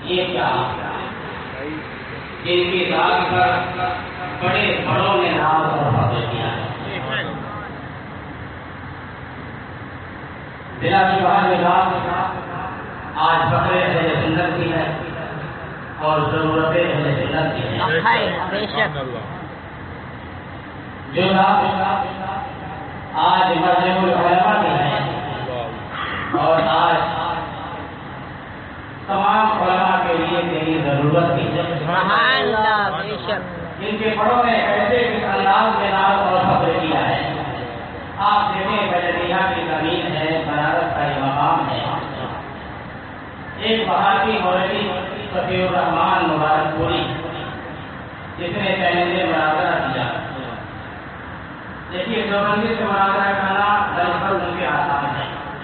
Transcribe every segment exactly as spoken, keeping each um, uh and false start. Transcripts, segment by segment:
یہ کیا جن کی ذات پر بڑے بڑوں نے ناز اور فضل کیا ہے. بلا شبہ یہ بات آج فقر اہل سنت کی ہے اور ضرورت اہل سنت کی ہے. جو آج مذہب العلماء کی ہے اور آج تمام علماء کے لیے میری ضرورت کی ہے. جن کے بڑوں نے ایسے اس انداز میں ناز اور فخر کیا ہے. آپ دیکھیں بجریہ کی زمین ہے، بنارس کا یہ مقام ہے. ایک بہادی مولوی فتح الرحمان مبارک پوری جس نے پہلے مناظرہ کیا. دیکھیے دیوبندی سے مناظرہ کرنا دراصل ان کے آسان ہے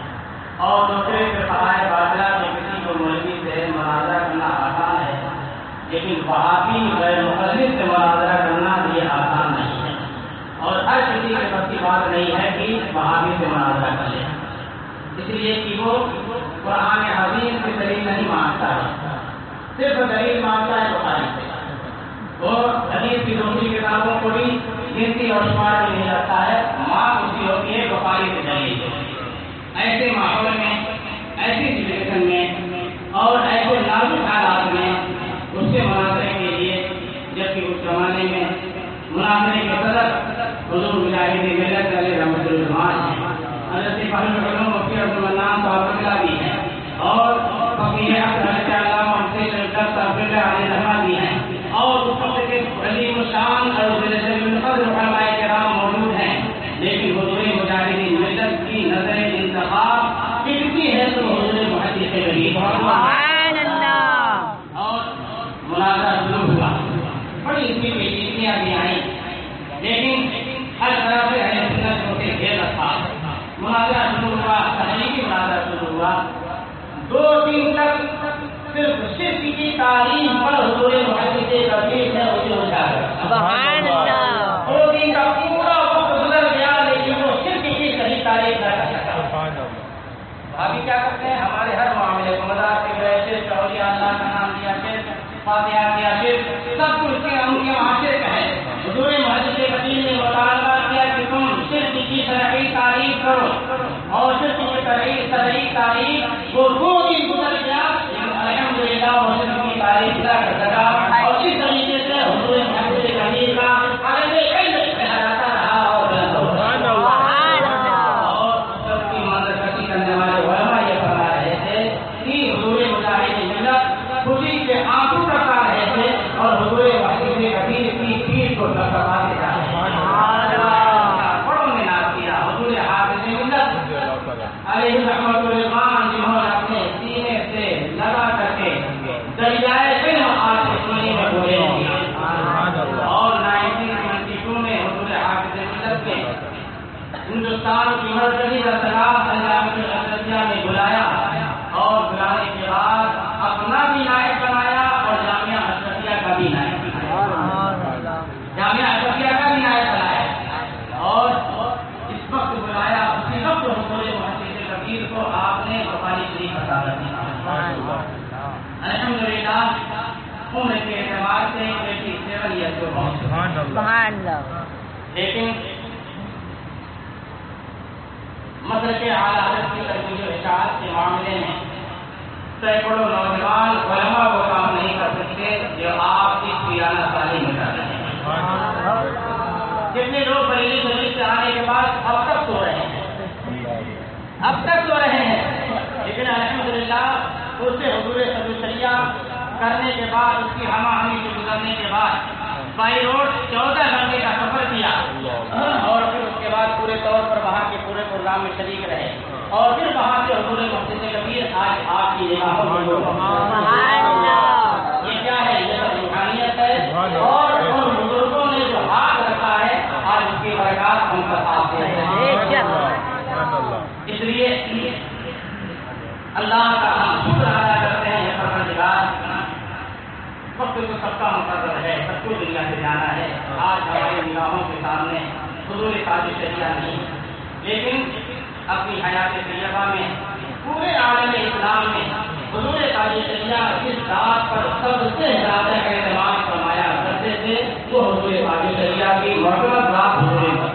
اور دوسرے فرقۂ باطلہ میں کسی کو مولوی سے مناظرہ کرنا آسان ہے، لیکن وہابی غیر مقلد سے مناظرہ کرنا یہ آسان نہیں ہے. اور ہر کسی کے بس کی بات نہیں ہے کہ وہابی سے مناظرہ کر لے، اس لیے کہ وہ قرآن حدیث کی دلیل نہیں مانتا ہے، صرف دلیل مانتا ہے بخاری سے. وہ حدیث کی دوسری کتابوں کو بھی گنتی اور شمار میں نہیں رکھتا ہے، ماں اسی ہوتی ہے بخاری سے دلیل. ایسے ماحول میں، ایسی سچویشن میں اور ایسے نازک حالات میں اس سے مناظرے کے لیے، جبکہ اس زمانے میں مناظرے کے صدر حضور مجاہد ملت علیہ رحمۃ اللہ ہیں، حضرت فضل علوم مفتی عبدالمنان صاحب اللہ بھی ہیں اور فقیہ حضرت علامہ مفتی شریف صاحب علیہ رحمۃ بھی ہیں اور اس وقت کے عظیم الشان اور القدر علماء کرام موجود ہیں. لیکن حضور مجاہد ملت کی نظر انتخاب کتنی ہے تو حضور محدث غریب سبحان اللہ اور مناظرہ شروع ہوا. بڑی اس کی پیچیدگیاں بھی آئیں، لیکن ہر طرح سے اہل سنت کو گھیر رکھا. مناظرہ شروع ہوا، تحریکی مناظرہ شروع ہوا. دو دن تک صرف شرک کی تعلیم پر حضور محدث غریب نے اسے اجاگر. سبحان اللہ. دو دن کا پورا وقت گزر گیا لیکن وہ شرک کی صحیح تعریف نہ کر سکا. سبحان اللہ. ابھی کیا کرتے ہیں ہمارے ہر معاملے کو مدار سے گئے شرک، اولیاء اللہ کا نام لیا شرک، فاتحہ کیا شرک، سب کچھ کے ہم کے وہاں شرک ہے. حضور محدث غریب نے مطالبہ کیا کہ تم شرک کی صحیح تعریف کرو اور شرک کی صحیح صحیح تعریف. وہ دو دن گزر گیا الحمدللہ وہ شرک کی تعریف نہ کر سکا اور اس طریقے سے حضور محدث غریب کا عالم علم پھیلاتا رہا اور بلند ہوتا رہا. اور سب کی مدد کرنے والے علماء یہ فرما رہے تھے کہ حضور مجاہد ملت خوشی سے آنسو کرتا رہے تھے اور حضور محدث غریب کی پیٹھ کو ٹکراتے جا رہے تھے. بڑوں نے ناز کیا حضور حافظ ملت علیہ رحمۃ اللہ جنہوں نے اپنے سینے سے لگا کر کے دریائے علم آج سننے میں بولے اور نائنٹین سیونٹی ٹو میں حضور حافظ ملت نے ہندوستان کی مرکزی اطلاع جامعہ میں بلایا اور بلانے کے بعد اپنا بھی نائب بنایا اور جامعہ اشرفیہ کا بھی نائب بنایا. جامعہ اشرفیہ کا بھی نائب بنایا اور اس وقت بلایا اسی وقت حضور محدث غریب کو آپ نے بخاری شریف عطا کر دی. الحمدللہ عمر کے اعتبار سے ایٹی سیون ایئر کو پہنچے. لیکن مسلک اعلیٰ حضرت کی ترویج و اشاعت کے معاملے میں سینکڑوں نوجوان علماء وہ کام نہیں کر سکتے جو آپ اس ویرانہ سالی میں کر رہے ہیں. جتنے لوگ بریلی شریف سے آنے کے بعد اب تک سو رہے ہیں اب تک سو رہے ہیں لیکن الحمدللہ اس سے حضور سبیہ کرنے کے بعد اس کی ہمہ ہمی سے گزرنے کے بعد بائی روڈ چودہ گھنٹے کا سفر کیا اور پھر اس کے بعد پورے طور پر وہاں کے پورے پروگرام میں شریک رہے اور پھر وہاں سے حضور محدث غریب آج آپ کی نگاہوں یہ کیا ہے؟ یہ سب روحانیت ہے اور ان بزرگوں نے جو ہاتھ رکھا ہے آج اس کی برکات ہم پر آتے ہیں. اس لیے اللہ کا ہم شکر ادا کرتے ہیں. یہ پروردگار وقت تو سب کا مقرر ہے، سب کو دنیا سے جانا ہے. آج ہماری نگاہوں کے سامنے حضور تاج شریعہ نہیں لیکن اپنی حیات طیبہ میں پورے عالم اسلام میں حضور تاج شریعہ جس ذات پر سب سے زیادہ اعتماد فرمایا کرتے تھے وہ حضور تاج شریعہ کی مرتبہ ذات حضور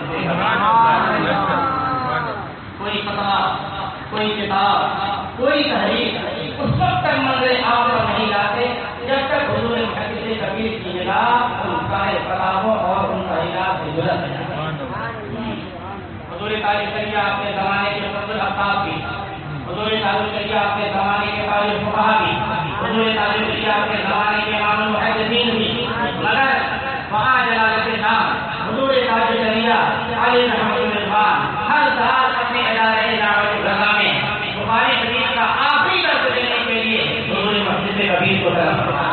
کوئی فتویٰ، کوئی کتاب، کوئی تحریر اس وقت تک منظر آپ پر نہیں لاتے جب تک حضور محدث کبیر کی نگاہ ان سارے کتابوں اور ان تحریرات سے گزر نہیں جاتی۔ حضور تاج شریعہ اپنے زمانے کے فضل افطاب بھی، حضور تاج شریعہ اپنے زمانے کے تاریخ فقہا بھی، حضور تاج شریعہ اپنے زمانے کے امام المحدثین بھی، مگر وہاں جلالت نام حضور تاج شریعہ علی رحمۃ الرحمان ہر سال اپنے ادارے دعوت رضا میں بخاری حدیث کا آخری درس دینے کے لیے حضور محدث کبیر کو طلب فرماتے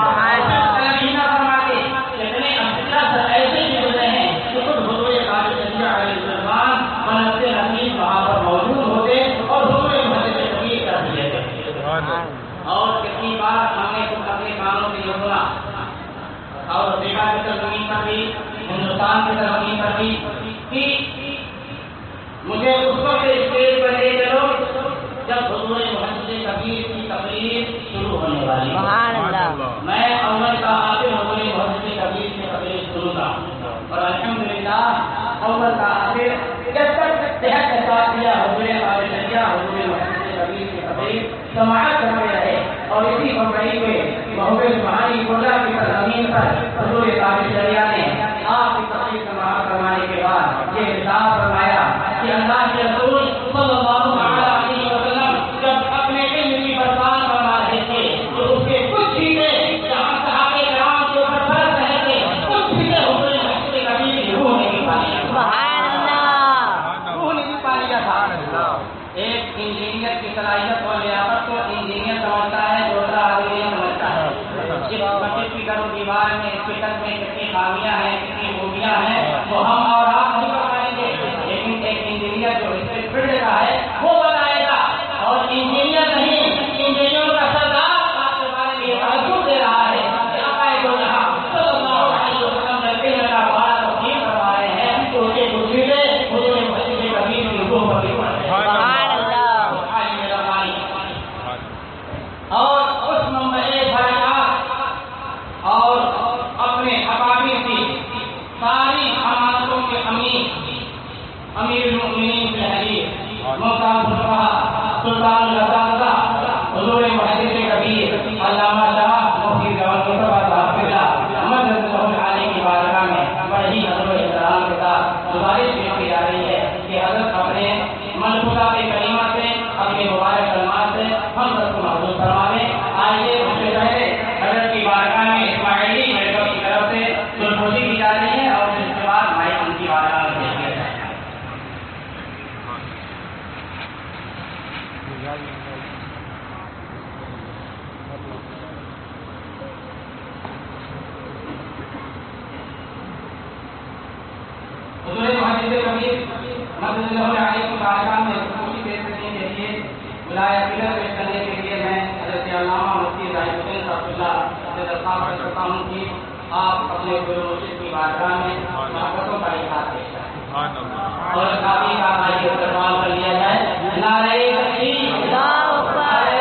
فرماتے اتنے افضل ایسے بھی گزرے ہیں کہ خود حضور تاج شریعہ علی الرحمان بنفس نصیب وہاں پر موجود ہوتے اور حضور محدث کبیر کر دیے تھے۔ اور کتنی بار ہم نے خود اپنے کانوں سے یہ سنا اور دیکھا کی سرزمین پر بھی، ہندوستان کی سرزمین پر بھی کہ مجھے اس وقت اسٹیج پر لے چلو جب حضور محدث کبیر کی تقریر شروع ہونے والی ہے، میں اول کا آخر حضور محدث کبیر کی تقریر سنوں گا اور الحمدللہ اول کا آخر جب تک صحت کے ساتھ دیا حضور تاج شریعہ حضور محدث کبیر کی تقریر سماعت کرتے رہے اور اسی بمبئی میں محبوب سبحانی کولا کی سرزمین پر حضور تاج شریعہ نے آپ کی تقریر سماعت کروانے کے بعد یہ اعلان فرمایا کہ اللہ کے رسول صلی اللہ علیہ وسلم جب اپنے علم کی برپان فرما رہے تھے تو اس کے کچھ چیزیں جہاں صحابہ کرام کے اوپر فرض رہے تھے کچھ چیزیں حضور محدث کبیر کی روح نے بھی پا لیا، سبحان اللہ، روح نے بھی پا لیا تھا۔ ایک انجینئر کی صلاحیت اور لیاقت کو انجینئر سمجھتا ہے، دوسرا آدمی سمجھتا ہے۔ اس مسجد کی در و دیوار میں اس کی چھت میں کتنی خامیاں ہیں، کتنی خوبیاں ہیں وہ ہم اور آپ نہیں بتائیں گے، لیکن ایک انجینئر جو اس سے فیلڈ کا ہے وہ بتائے گا، اور انجینئر نہیں انجینئر کا سردار آپ کے بارے میں یہ تعلق دے رہا ہے کہ عقائد اللہ صلی اللہ علیہ وسلم جلتے ہیں کا بات تقسیم کروا رہے ہیں تو اس کے وسیلے حضور محدث کبیر کی روح پر بھی پڑ رہے ہیں، اور اس نمبر ایک حرکات اور اپنے اکابر کی ساری امانتوں کے امیر امیر المؤمنین کے حریف محترم صفحہ سلطان الاساتذہ حضور محدث کبیر علامہ شاہ مفتی جواد مصطفیٰ صاحب قبلہ مدد اللہ علیہ کی بارگاہ میں بڑے ہی ادب و احترام کے ساتھ گزارش پیش کی جا رہی ہے کہ حضرت اپنے ملفوظات کریمہ سے اپنے مبارک کلمات سے ہم سب کو محفوظ فرمائے۔ آئیے اس سے پہلے حضرت کی بارگاہ میں اسماعیلی میڈیکل کی طرف سے سرخوشی کی جا رہی ہے اور اس کے بعد بھائی ان کی بارگاہ میں پیش کیا جائے گا۔ حضور محدث کبیر مدد اللہ علیہ کی بارگاہ میں سرخوشی پیش کرنے کے لیے بلایا پیش کرنے کے لیے میں حضرت علامہ مفتی ظاہر حسین صاحب اللہ سے درخواست کرتا ہوں کہ آپ اپنے گرو مرشد کی بارگاہ میں محبتوں کا اظہار پیش کریں اور کافی کا آئیے استعمال کر لیا جائے۔ نعرہ تکبیر، اللہ اکبر،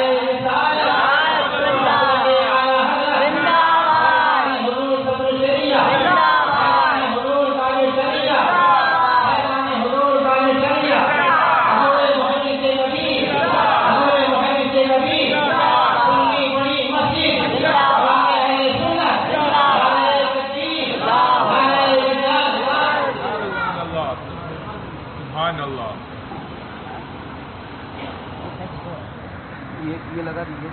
یہ لگا دیجیے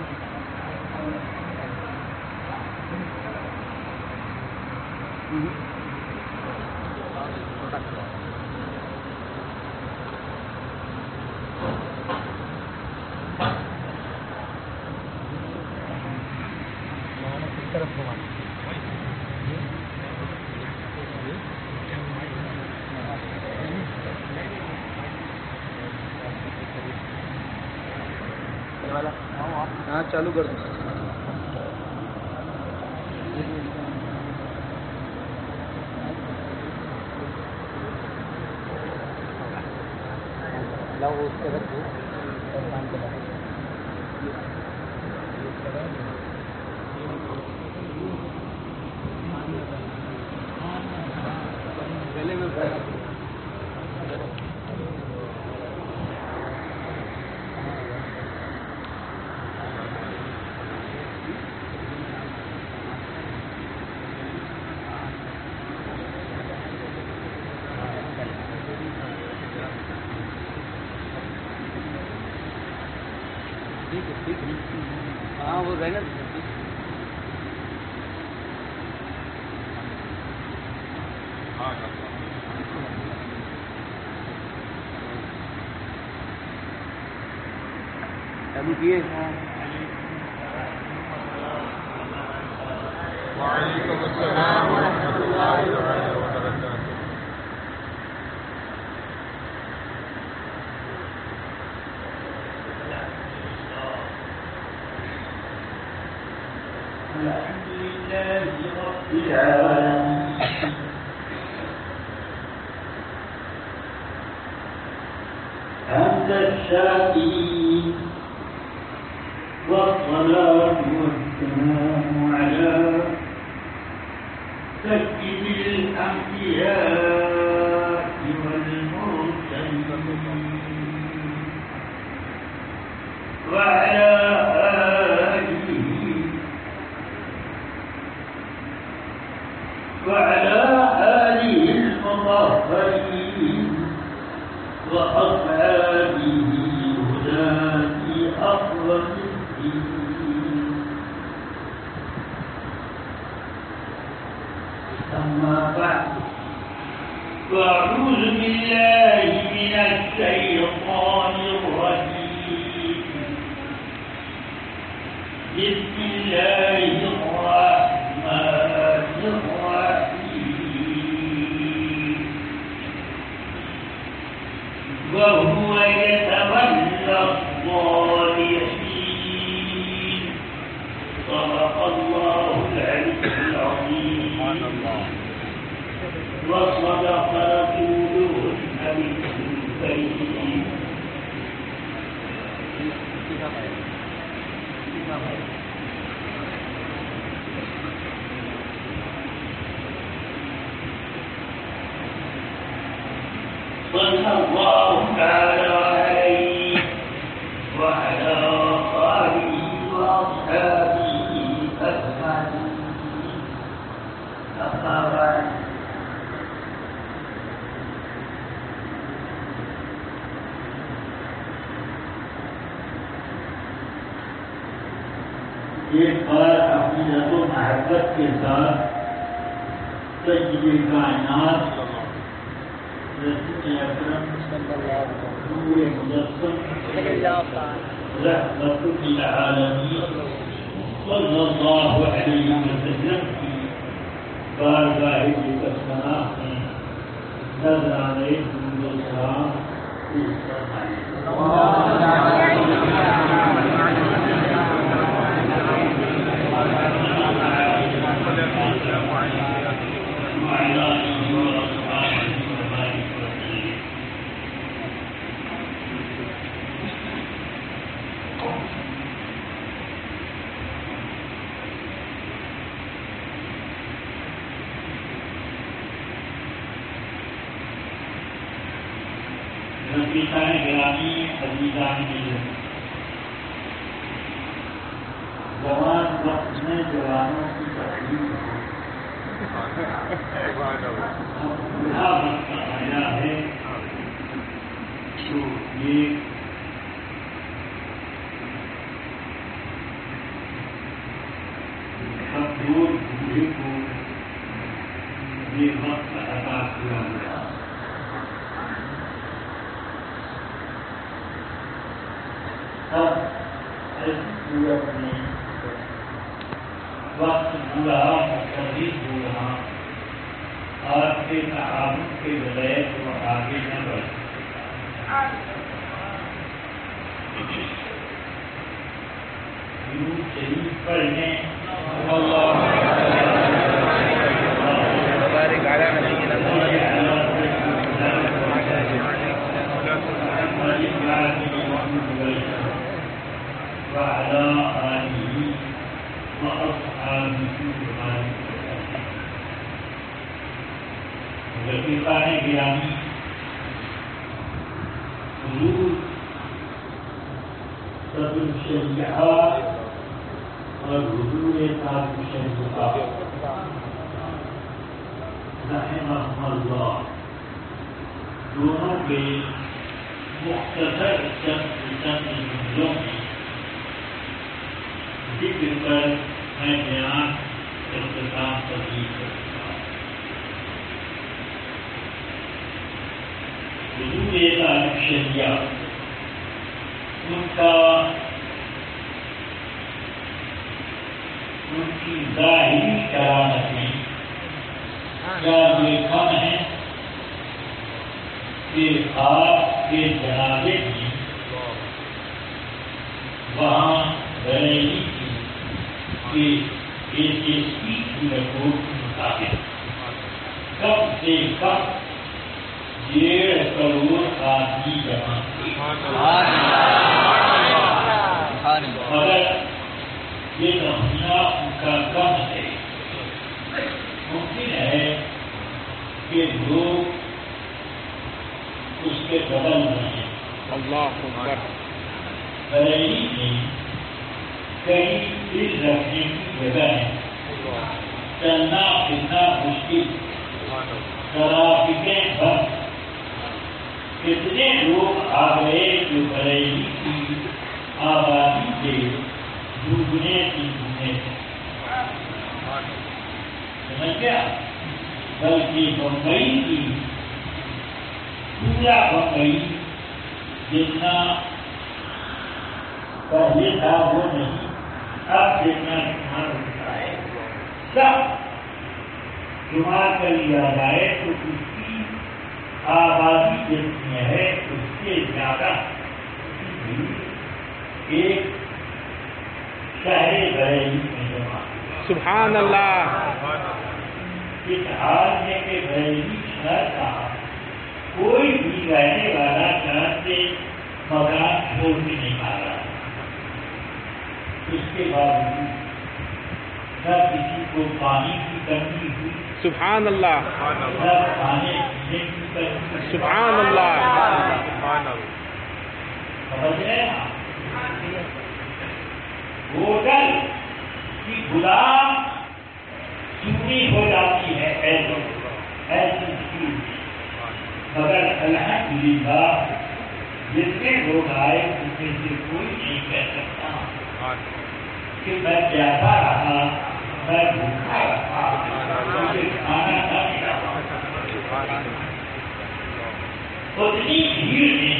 ہاں چالو کر دو۔ اس کے رکھ دو ہاں وہ رہنا ابھی کیے وعلیکم السلام ورحمۃ اللہ وبرکاتہ. الحمد لله رب العالمين حمد الشاكرين والصلاة والسلام على سيد الأنبياء والمرسلين وعلى آله وعلى آله المطهرين وأصحابه هداة أفضل الدين. أما بعد فأعوذ بالله من الشيطان الرجيم. بسم الله الرحمن الرحيم. وهو يتولى الصالحين. صدق الله العلي العظيم. وصدق رسوله النبي الكريم. صلى الله تعالى عليه وعلى آله وأصحابه أجمعين. أما بعد ایک بار اپنی عزت و محبت کے ساتھ سید کائنات رسول اکرم نور مجسم رحمت للعالمین صلی اللہ علیہ وسلم کی بارگاہ مقدسہ میں نذرانے درود و سلام پیش فرمائیں. رفیقان گرامی عزیزان ملت، جوان وقت میں جوانوں کی تقریب بڑا وقت آیا ہے تو یہ کمزور بوڑھے کو یہ وقت عطا کیا گیا. اب اس صورت میں وقت پورا مستحق ہو رہا آپ کے تعاون کے بغیر وہ آگے نہ بڑھ درود شریف پڑھنے وعلى آله وأصحابه رفیقان گرامی، حضور صدر الشریعہ اور حضور صاحب الشریعہ رحمہ اللہ دونوں کے مختصر چند چند جملوں میں ذکر پر میں بیان اختتام تبدیل کرتا ہوں. حضور عالم شریعہ ان کا ان کی ظاہری کرامتیں کیا دیکھا ہے کہ آپ کے جنازے میں وہاں بریلی کی ایس ایس پی کی رپورٹ کے مطابق کم سے کم ڈیڑھ کروڑ آدمی جمع تھے. مگر یہ نمونہ ان کا کم ہے. ممکن ہے کہ لوگ اس کے بدل میں ہیں. اللہ اکبر. بریلی میں کئی دل رکھنے کی جگہ ہے. چلنا پھرنا مشکل. ٹریفکیں بند. کتنے لوگ آ گئے جو بریلی کی آبادی سے ڈوبنے کی ڈوبنے سمجھ گیا. بلکہ بمبئی کی پورا بمبئی جتنا پہلے تھا وہ نہیں. اب جتنا شمار ہوتا ہے سب شمار کر لیا جائے تو اس کی آبادی جتنی ہے اس سے زیادہ ایک شہر بریلی میں جمع. سبحان اللہ. اس حال میں کہ بریلی شہر کا کوئی بھی رہنے والا شہر سے مکان چھوڑ کے نہیں آ رہا. اس کے باوجود نہ کسی کو پانی کی کمی ہوئی. سبحان اللہ. نہ کھانے پینے کی کمی ہوئی. سبحان اللہ. سمجھ رہے ہیں آپ؟ ہوٹل کی غلام چوری ہو جاتی ہے ایسے ایسی چیز. مگر الحمدللہ جتنے لوگ آئے ان میں سے کوئی نہیں کہہ سکتا کہ میں پیاسا رہا, میں بھوکا رہا, مجھے کھانا نہ ملا. اتنی بھیڑ میں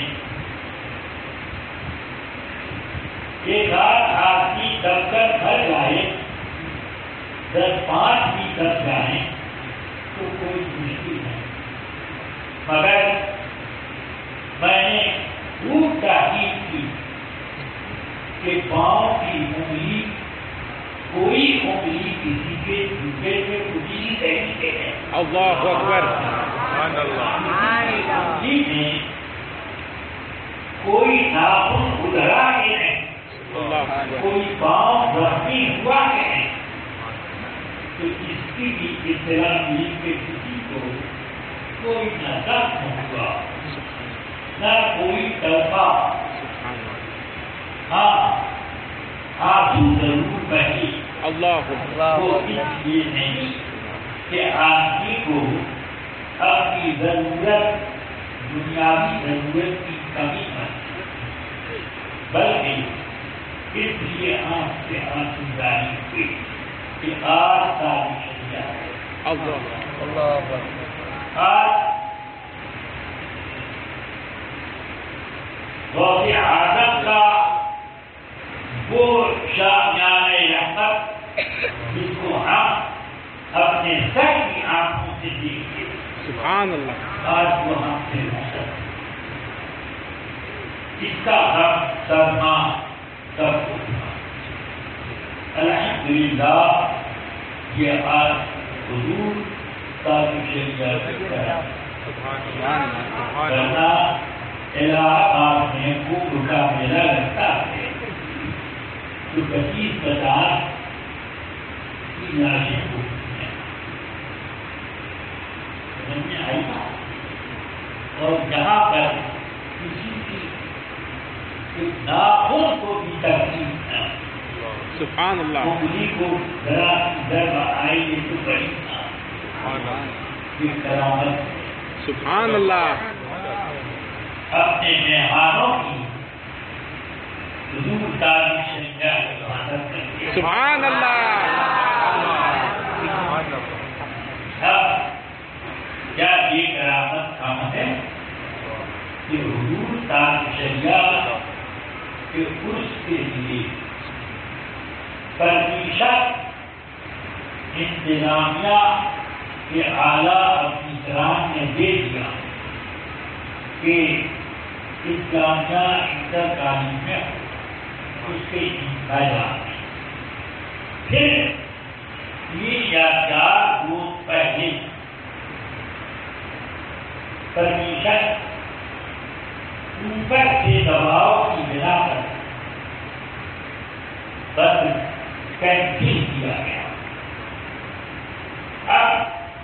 ایک آدھ آدمی دفتر بھر جائے, دس پانچ بھی دب جائیں تو کوئی مشکل نہیں. مگر میں نے خوب تحقیق کی کہ پاؤں کی انگلی کوئی انگلی کسی کے جوتے سے اٹھی نہیں ہے. اللہ اکبر. انگلی میں کوئی ناخن ادھرا کے نہیں, کوئی پاؤں زخمی ہوا کہ نہیں. تو اس کی بھی اطلاع ملی کہ کسی کو کوئی نہ زخم ہوا نہ کوئی تڑپا. ہاں آنسو ضرور بہی. اللہ وہ اس لیے نہیں کہ آدمی کو اپنی ضرورت دنیاوی ضرورت کی کمی ہے, بلکہ اس لیے آنکھ سے آنسو جاری ہوئے کہ آج تاریخ شریعہ ہے. اللہ. آج غوث اعظم کا وہ شامیان رحمت جس کو ہم اپنے سر کی آنکھوں سے دیکھتے, سبحان اللہ. آج وہ ہم سے محسوس. اس کا ہم صدمہ سب کو تھا. الحمدللہ یہ آج حضور تاریخ شریعہ کی طرح کرنا. الہ آباد میں کمبھ کا میلہ لگتا ہے تو پچیس پچاس کی لاشیں ہوتی ہیں. سمجھ میں آئی بات؟ اور جہاں پر کسی کی ناخن کو بھی تکلیف نہ, سبحان اللہ. انگلی کو ذرا ادھر آئی یہ تو بڑی یہ کرامت. سبحان اللہ. اپنے مہمانوں کی حضور تاریخ شریعہ کی عبادت کرتے سبحان اللہ. اب کیا یہ کرامت کام ہے کہ حضور تاج شریعہ کے عرس کے لیے پرمیشن انتظامیہ کے اعلیٰ افسران نے دے دیا کہ اس جامعہ انٹر کالج میں اس کے انتظام پھر تین یا چار روز پہلے پرمیشن اوپر سے دباؤ کی بنا پر بند کینسل کیا گیا. اب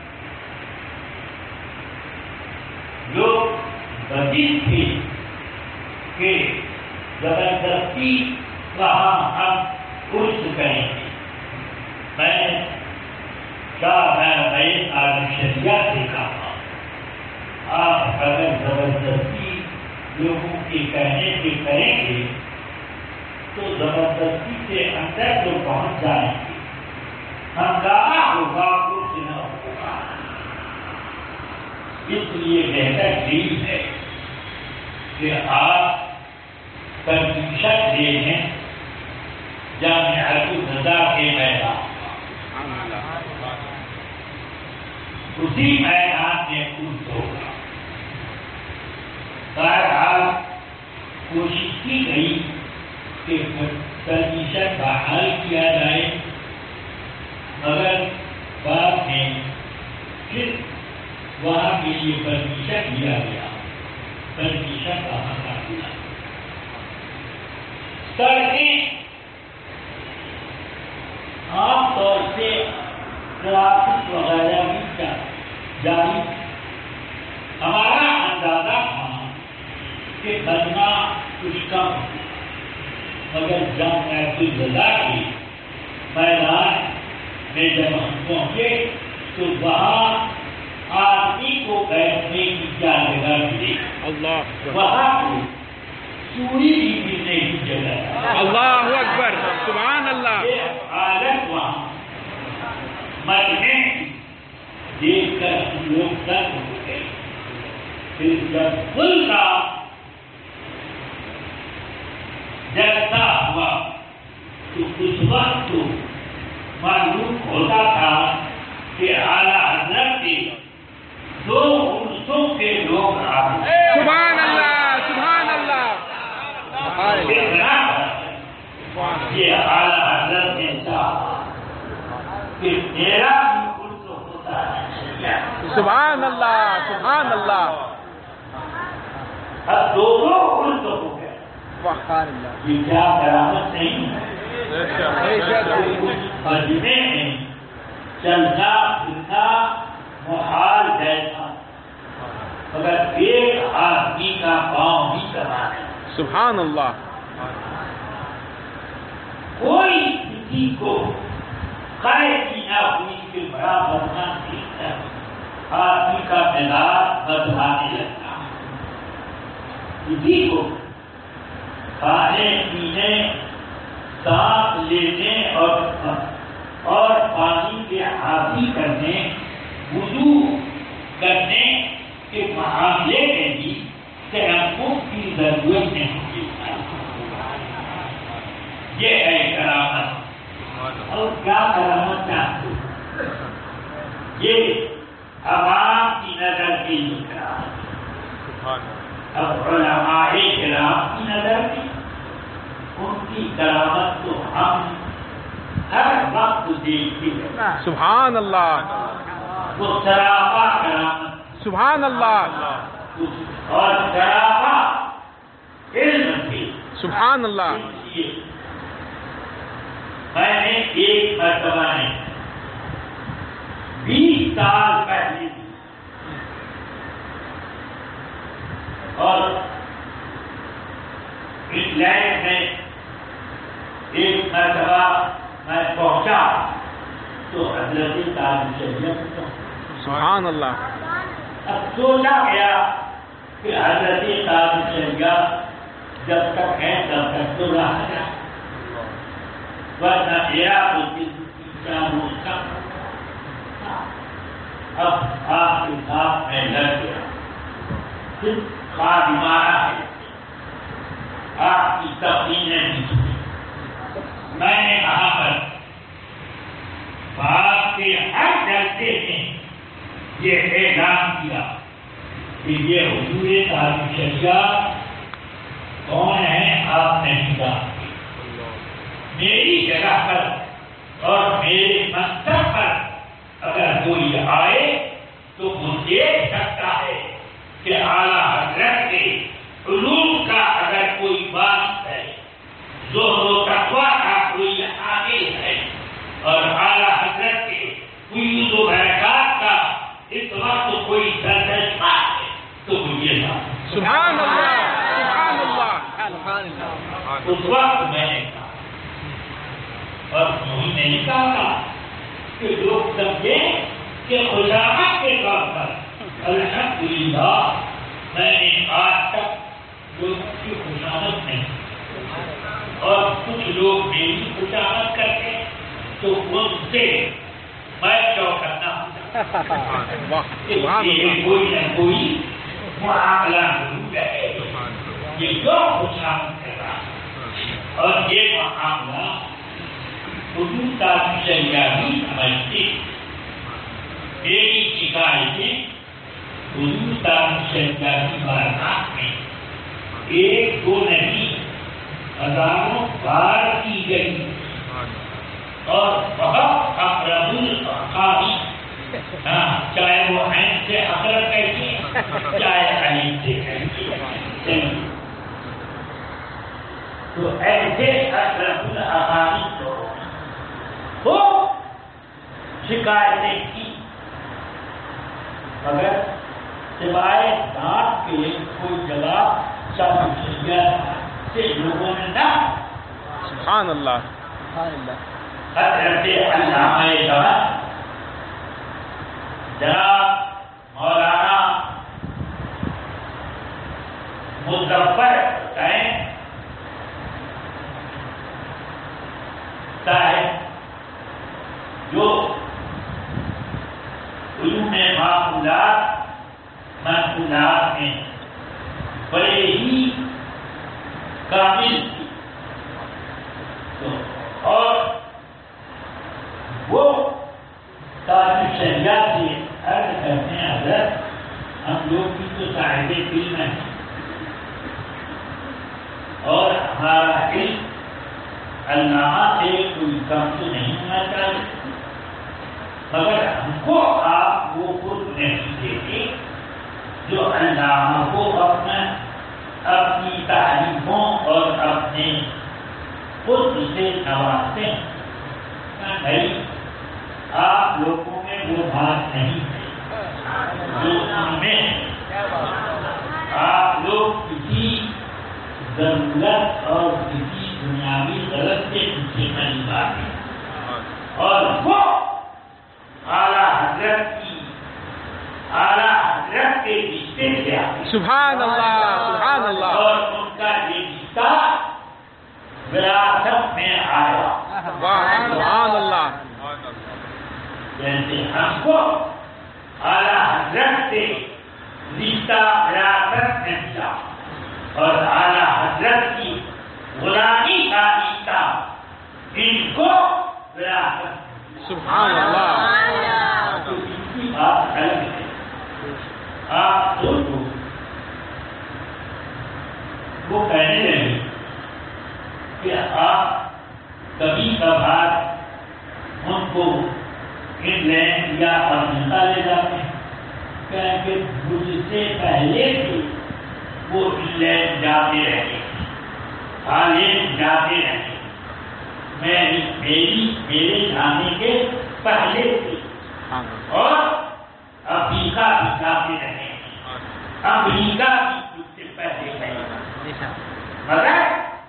لوگ بدل تھے کہ زبردستی وہاں ہم عرس کریں گے. میں نے شاہ میں عالم شریعہ سے کہا آپ اگر زبردستی لوگوں کے کہنے سے کریں گے تو زبردستی سے اندر تو پہنچ جائیں گے, ہنگامہ ہوگا, کچھ نہ ہوگا. اس لیے بہتر یہی ہے کہ آپ پرمیشن دے ہیں جامعہ الرضا کے میدان, اسی میدان میں عرس ہوگا. بہرحال کوشش کی گئی کہ پرمیشن بحال کیا جائے, مگر بعد میں پھر وہاں کے لیے پرمیشن دیا گیا. پرمیشن وہاں کا دیا. سڑکیں عام طور سے ٹریفک وغیرہ بھی جاری. ہمارا اندازہ تھا کہ بننا کچھ کم, مگر جامعہ الرضا کے میدان میں جب ہم پہنچے تو وہاں آدمی کو بیٹھنے کی کیا جگہ ملی. اللہ وہاں کو چوری بھی ملنے کی جگہ. اللہ اکبر. سبحان اللہ. یہ حالت وہاں مجمع دیکھ کر ہم لوگ تنگ ہو گئے. پھر جب کل کا جلسہ ہوا تو اس وقت تو معلوم ہوتا تھا کہ اعلیٰ حضرت کے دو عرصوں کے لوگ آ گئے. سبحان اللہ. سبحان اللہ. یہ اعلیٰ حضرت نے چاہا کہ میرا بھی عرس ہوتا ہے. سبحان اللہ. سبحان اللہ. اب دونوں عرس ہو گئے. سبحان اللہ. یہ کیا کرامت نہیں ہے. مجمع میں چلنا پھرنا محال جیسا, مگر ایک آدمی کا پاؤں بھی کرنا ہے. سبحان اللہ. کوئی کسی کو قید کی نہ ہوئی کہ بڑا بدنام دیکھ کر آدمی کا مزاج بدلانے لگتا. کسی کو کھانے پینے, سانس لینے اور اور پانی کے حاصل کرنے, وضو کرنے کے معاملے میں بھی تحفظ کی ضرورت نہیں ہوتی. یہ ہے کرامت. اور کیا کرامت چاہتے ہو؟ یہ عوام کی نظر کی کرامت. اب علماء کرام کی نظر کی, ان کی کرامت تو ہم ہر وقت دیکھتے ہیں. سبحان اللہ. وہ سراپا کرامت. سبحان اللہ. اور سراپا علم تھی. سبحان اللہ. میں نے ایک مرتبہ نے بیس سال پہلے اور انگلینڈ میں ایک مرتبہ میں پہنچا تو حضرت تاج شریعت. سبحان اللہ. اب سوچا گیا کہ حضرت تاج شریعت جب تک ہے تب تک تو رہا جائے. ورنہ میرا کا اب آپ کے ساتھ میں لگ گیا، صرف خواہ مارا ہے، آپ کی تقریریں بھی سنی۔ میں نے کہا پر باپ کے ہر جلسے میں یہ اعلان کیا کہ یہ حضور تعلیم شریعت کون ہے آپ نہیں جانتے، میری جگہ پر اور میرے مکتب پر اگر کوئی آئے تو وہ دیکھ سکتا ہے کہ اعلیٰ حضرت کے علوم کا اگر کوئی بات ہے، ظہر و تقویٰ کا کوئی آگے ہے، اور اعلیٰ حضرت کے فیوض و برکات کا اس وقت کوئی سرزش ہے تو مجھے بات سبحان اللہ سبحان اللہ اس وقت میں نے کہا، اور انہوں نے کہا کہ لوگ سمجھیں کہ خوشامد کے طور پر الحمدللہ میں نے آج تک لوگوں کی خوشامد نہیں، اور کچھ لوگ میری خوشامد کرتے تو ان سے میں چوکنا ہوتا کہ کوئی نہ کوئی معاملہ ضرور ہے، یہ جو خوشامد کر رہا ہے، اور یہ معاملہ حضور تعلیم شریعت بھی سمجھتے۔ میری شکایتیں حضور تعلیم شریعت کی بارگاہ میں ایک دو نہیں ہزاروں بار کی گئی، اور بہت اقرب القاری، چاہے وہ عین سے اقرب کہتے چاہے عین سے کہتے، تو ایسے اقرب القاری کو وہ شکایتیں کی، مگر سوائے ڈانٹ کے کوئی جواب تعلیم شریعت سے لوگوں نے نہ۔ سبحان اللہ حضرت علامہ جواد جناب مولانا مظفر حسین صاحب جو علوم معقولات منقولات میں بڑے ہی کامل تھی، اور وہ تعلیم شریعت سے عرض کرتے ہیں حضرت ہم لوگ کی تو صاحب علم ہیں اور ہمارا علم علامہ سے کوئی کم تو نہیں ہونا چاہیے، مگر ہم کو آپ وہ خود نہیں دیتے جو علامہ کو اپنا اپنی تعریفوں اور اپنے خود سے نوازتے ہیں۔ نہیں، آپ لوگوں میں وہ بات نہیں ہے جو ان میں آپ لوگ کسی ضرورت اور کسی دنیاوی غرض کے پیچھے نہیں آتے، اور وہ اعلیٰ حضرت کی اعلیٰ حضرت کے رشتے سے آتے، سبحان اللہ سبحان اللہ، اور ان کا یہ رشتہ وراثت میں آیا۔ سبحان اللہ، جیسے ہم کو اعلیٰ حضرت سے رشتہ وراثت میں ملا، اور اعلیٰ حضرت کی غلامی کا رشتہ ان کو وراثت۔ سبحان اللہ، تو ان کی بات الگ ہے۔ آپ سوچو، وہ کہنے لگے کہ آپ کبھی کبھار ان کو انگلینڈ یا امریکہ لے جاتے ہیں، کہ مجھ سے پہلے بھی وہ انگلینڈ جاتے رہے، ہالینڈ جاتے رہے، میری میری میرے جانے کے پہلے تھے، اور افریقہ بھی جاتے رہے، امریکہ بھی مجھ سے پہلے گئے، مگر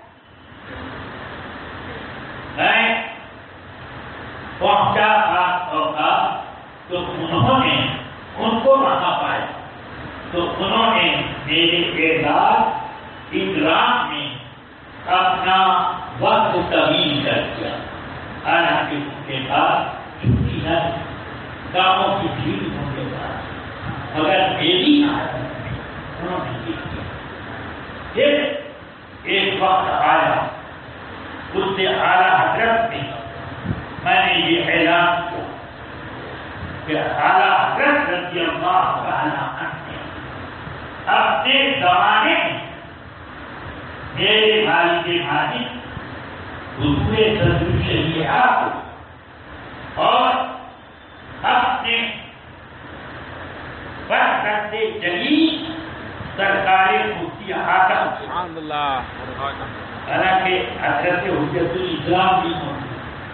میں پہنچا خاص اوقات تو انہوں نے ان کو وہاں پایا، تو انہوں نے میرے اعزاز اکرام میں اپنا وقت طویل کر دیا، کہ اس کے بعد چھٹی نہ کاموں کی بھیڑ ہونے کا اگر دیری نہ آئے انہوں نے یہ کیا. پھر ایک وقت آیا اس سے اعلیٰ حضرت نے میں نے یہ اعلان کیا کہ اعلیٰ حضرت رضی اللہ تعالیٰ عنہ نے اپنے زمانے میں میرے والد ماجد حضور صدر شریعہ اور اپنے برکت جلیل سرکار مفتی اعظم سبحان اللہ حالانکہ حضرت حجت الاسلام بھی موجود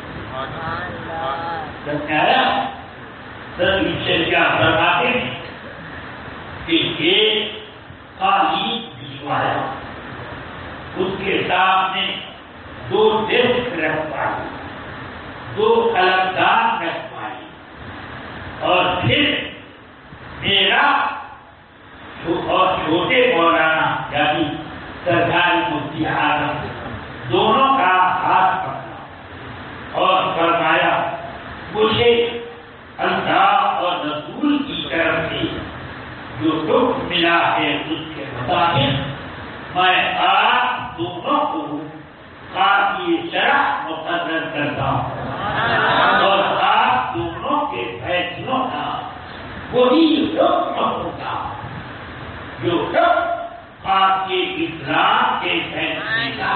صدر شریعہ فرماتے ہیں کہ ایک قالیب بھجوایا اس کے سامنے دو ڈیسک رکھوائی دو قلمدان رکھوائی اور پھر میرا اور چھوٹے مولانا یعنی سرکاری مفتی اعظم دونوں کا ہاتھ پکڑا اور فرمایا مجھے اللہ اور رسول کی طرف سے جو حکم ملا ہے اس کے مطابق میں آپ دونوں کو کافی شرح مقرر کرتا ہوں اور آپ دونوں کے فیصلوں کا وہی حکم ہوگا جو حکم آپ کے اسلام کے فیصلے کا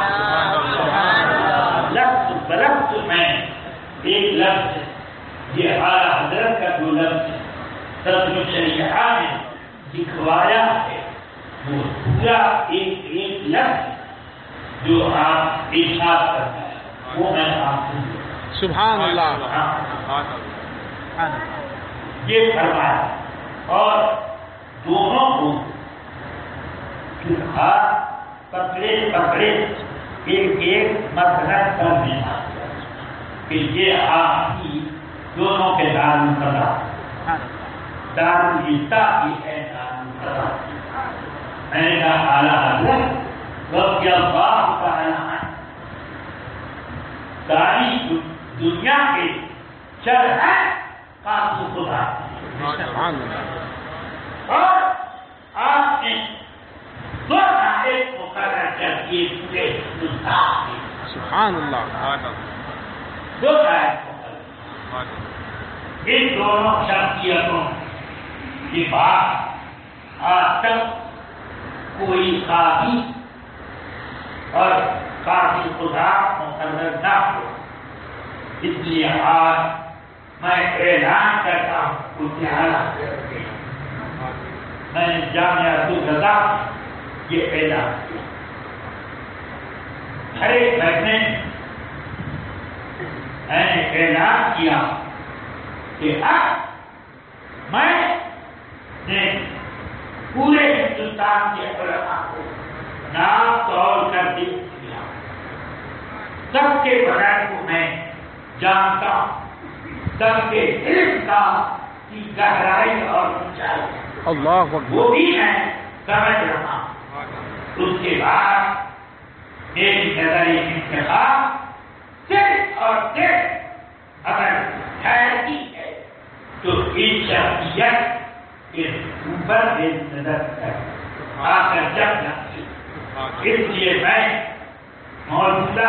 لفظ برفظ میں ایک لفظ یہ اعلیٰ حضرت کا جو لفظ صدر شریعہ نے لکھوایا ہے وہ پورا ایک ایک لفظ جو آپ ارشاد کرتا ہے وہ میں آپ کو سبحان اللہ یہ فرمایا اور دونوں کو ہاتھ پکڑے پکڑے ایک ایک مسلط کر دینا کہ یہ آپ کی دونوں کے دارالقضا دارالفتہ کی ہے دارالقضا. میں نے کہا اعلیٰ حضرت رضی اللہ تعالیٰ عنہ ساری دنیا کے چر ہے قاصد خدا سبحان اللہ اور آپ نے دو نائب مقرر کر دیے پورے ہندوستان میں. سبحان اللہ دو نائب مقرر ان دونوں شخصیتوں کی بات آج تک کوئی قاضی اور قاضی خدا مقرر نہ ہو. اس لیے آج میں اعلان کرتا ہوں میں نے جامعہ الرضا یہ اعلان کیا ہر ایک مہینے میں نے اعلان کیا کہ اب میں نے پورے ہندوستان کے علماء کو نام طور کر دیا سب کے بڑائی کو میں جانتا ہوں سب کے علم کا کی گہرائی اور اونچائی اللہ وہ بھی میں سمجھ رہا ہوں. اس کے بعد میری نظری انتخاب صرف اور صرف اگر ٹھہرتی ہے تو اس شخصیت کے اوپر ایک نظر کر آ کر جب جاتی. اس لیے میں موجودہ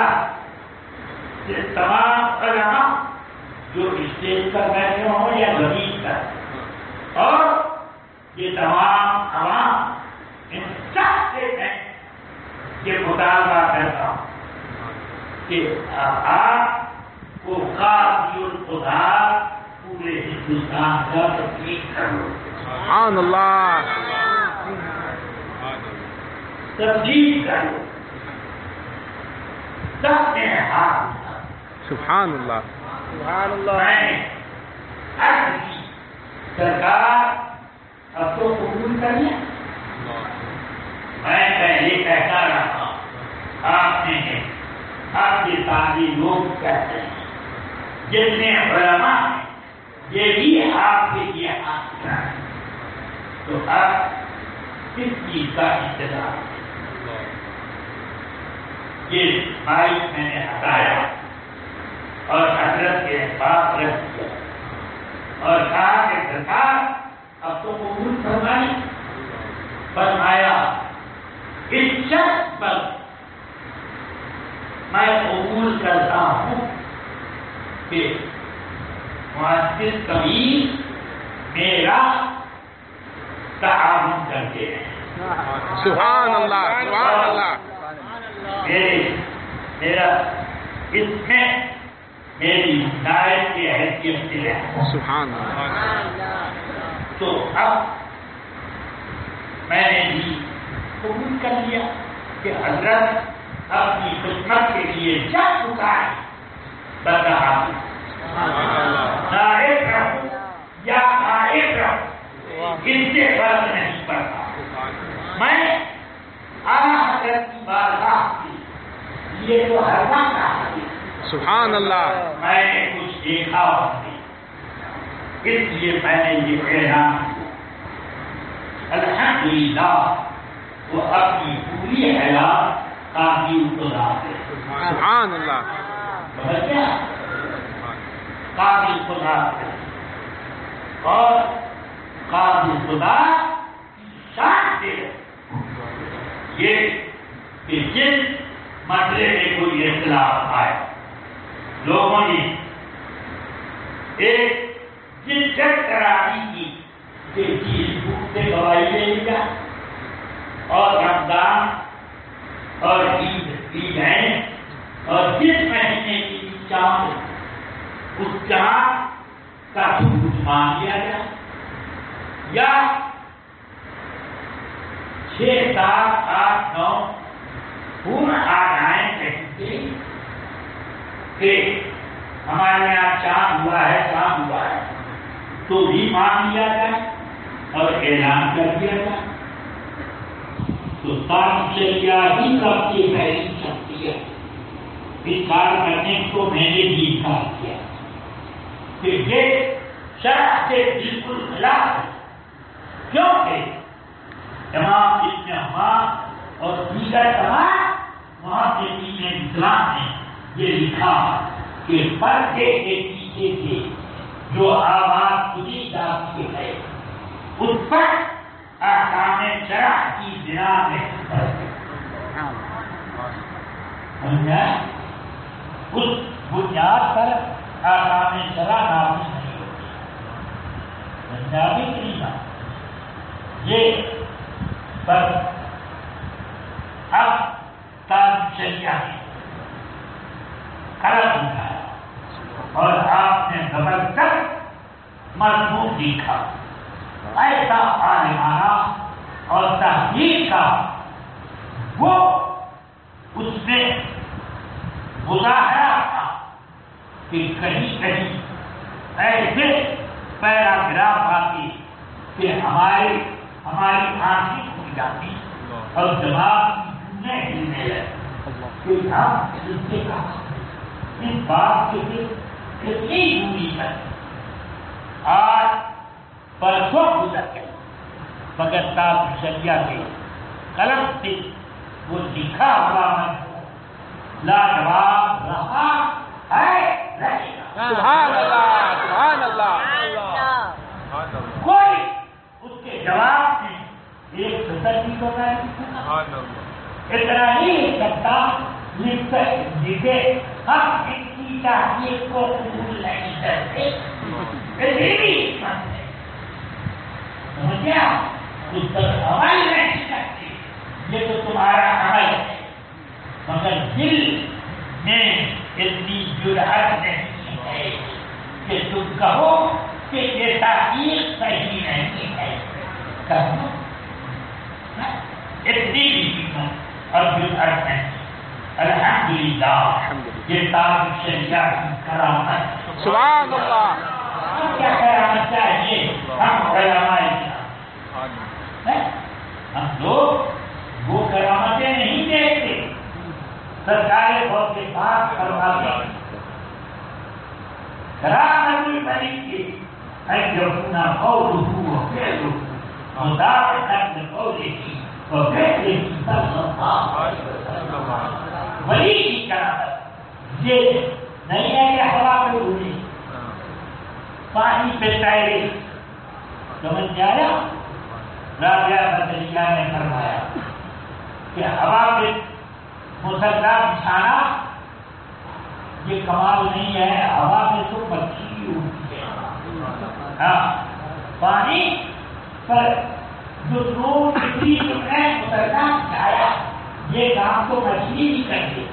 تمام علماء جو اسٹیج پر بیٹھے ہوں یا زمین پر اور یہ تمام عوام ان سب سے میں یہ مطالبہ کرتا ہوں کہ آپ کو قاضی الخدا پورے ہندوستان کا تفریح کرو. سبحان اللہ تبدیل کرو سب نے ہاتھ سبحان اللہ سبحان اللہ. میں نے عرض کی سرکار اب تو قبول کر لیا. میں پہلے کہتا رہا آپ نے آپ کے ساتھی لوگ کہتے ہیں جتنے علماء ہیں یہ بھی آپ کے لیے ہاتھ ہے تو اب کس چیز کا انتظار ہے. یہ مائک میں نے ہٹایا اور حضرت کے پاس رکھ دیا اور کہا کہ سرکار اب تو قبول فرمائی. فرمایا اس شخص پر میں قبول کرتا ہوں کہ معزز کبیر میرا تعاون کرتے ہیں. سبحان اللہ سبحان اللہ. میرے میرا اس میں میری نائب کی حیثیت سے ہے. سبحان اللہ. تو اب میں نے بھی قبول کر لیا کہ حضرت اپنی خدمت کے لیے جب پکائے بتا نائب رہو یا نائب رہو اس سے فرق نہیں پڑتا. میں اعلیٰ حضرت کی بارگاہ کی یہ تو ہر وقت آتی. سبحان اللہ. میں نے کچھ دیکھا نہیں اس لیے میں نے یہ اعلان کیا. الحمدللہ وہ اپنی پوری حیات قاضی خدا سے. سبحان اللہ. قاضی خدا سے اور قاضی خدا شان سے یہ کہ جس مسئلے میں کوئی اختلاف آئے لوگوں نے ایک جدت کرانی کی کہ چیز بھوک سے دوائی لے لیا اور رمضان اور عید عیدیں اور جس مہینے کی چاند اس چاند کا ثبوت مان لیا گیا یا چھ سات آٹھ نو پورا آ جائیں کہیں کہ ہمارے یہاں چاند ہوا ہے چاند ہوا ہے تو بھی مان لیا جائے اور اعلان کر دیا جائے. تو تاریخ شریعہ ہی سب کی پہلی شخصیت اس کار کرنے کو میں نے بھی انکار کیا کہ یہ شرع سے بالکل خلاف ہے. کیونکہ تمام ابن حمام اور دیگر تمام محققین اسلام نے یہ لکھا کہ پردے کے پیچھے سے جو آواز سنی جاتی ہے اس پر احکام شرع کی بنا میں اس بنیاد پر احکام شرع نافذ نہیں ہوتی. پنجابی کریمہ یہ پر اب تاریخ شریعہ نے قلم اٹھایا اور آپ نے زبردست مضمون لکھا ایسا عالمانہ اور تحقیق کا وہ اس میں مظاہرہ تھا کہ کہیں کہیں ایسے پیراگراف آتی کہ ہماری ہماری آنکھیں کھل جاتی اور دماغ میں ہلنے لگے کہ ہم اس سے کہا اس بات کے لیے کتنی دوری ہے. آج پرسوں گزر گئے مگر تاریخ شریعہ کے قلم سے وہ لکھا ہوا من لاجواب رہا ہے رہے گا. سبحان اللہ سبحان اللہ. کوئی اس کے جواب میں ایک سطر بھی تو نہیں اتنا ہی سکتا لکھ کر لکھے ہم ان کی تحقیق کو قبول نہیں کرتے. کیا اس پر عمل نہیں کرتے یہ تو تمہارا عمل ہے مگر دل میں اتنی جرأت نہیں ہے کہ تم کہو کہ یہ تحقیق صحیح نہیں ہے. کہو اتنی بھی قیمت اور جرأت نہیں. الحمدللہ یہ تاریخ شریعہ کی کرامت. سبحان اللہ. ہم کیا کرامت چاہیے ہم علماء ہم لوگ وہ کرامتیں نہیں دیکھتے. سرکار بہت کے پاس کرواتے کرامت بنی کے ان يكون قوله وفعله مطابقا لقوله وفعله صلى الله عليه وسلم. ولی کی کرامت یہ نہیں ہے کہ ہوا پہ اڑے، پانی پہ تیرے. سمجھ میں آیا؟ رابعہ بدریہ نے فرمایا کہ ہوا پہ مسلح بچھانا یہ کمال نہیں ہے، ہوا پہ تو مچھلی اڑتی ہے. ہاں، پانی پر جو نور مٹی تم نے مسلح بچھایا یہ کام تو مچھلی نہیں کرتی.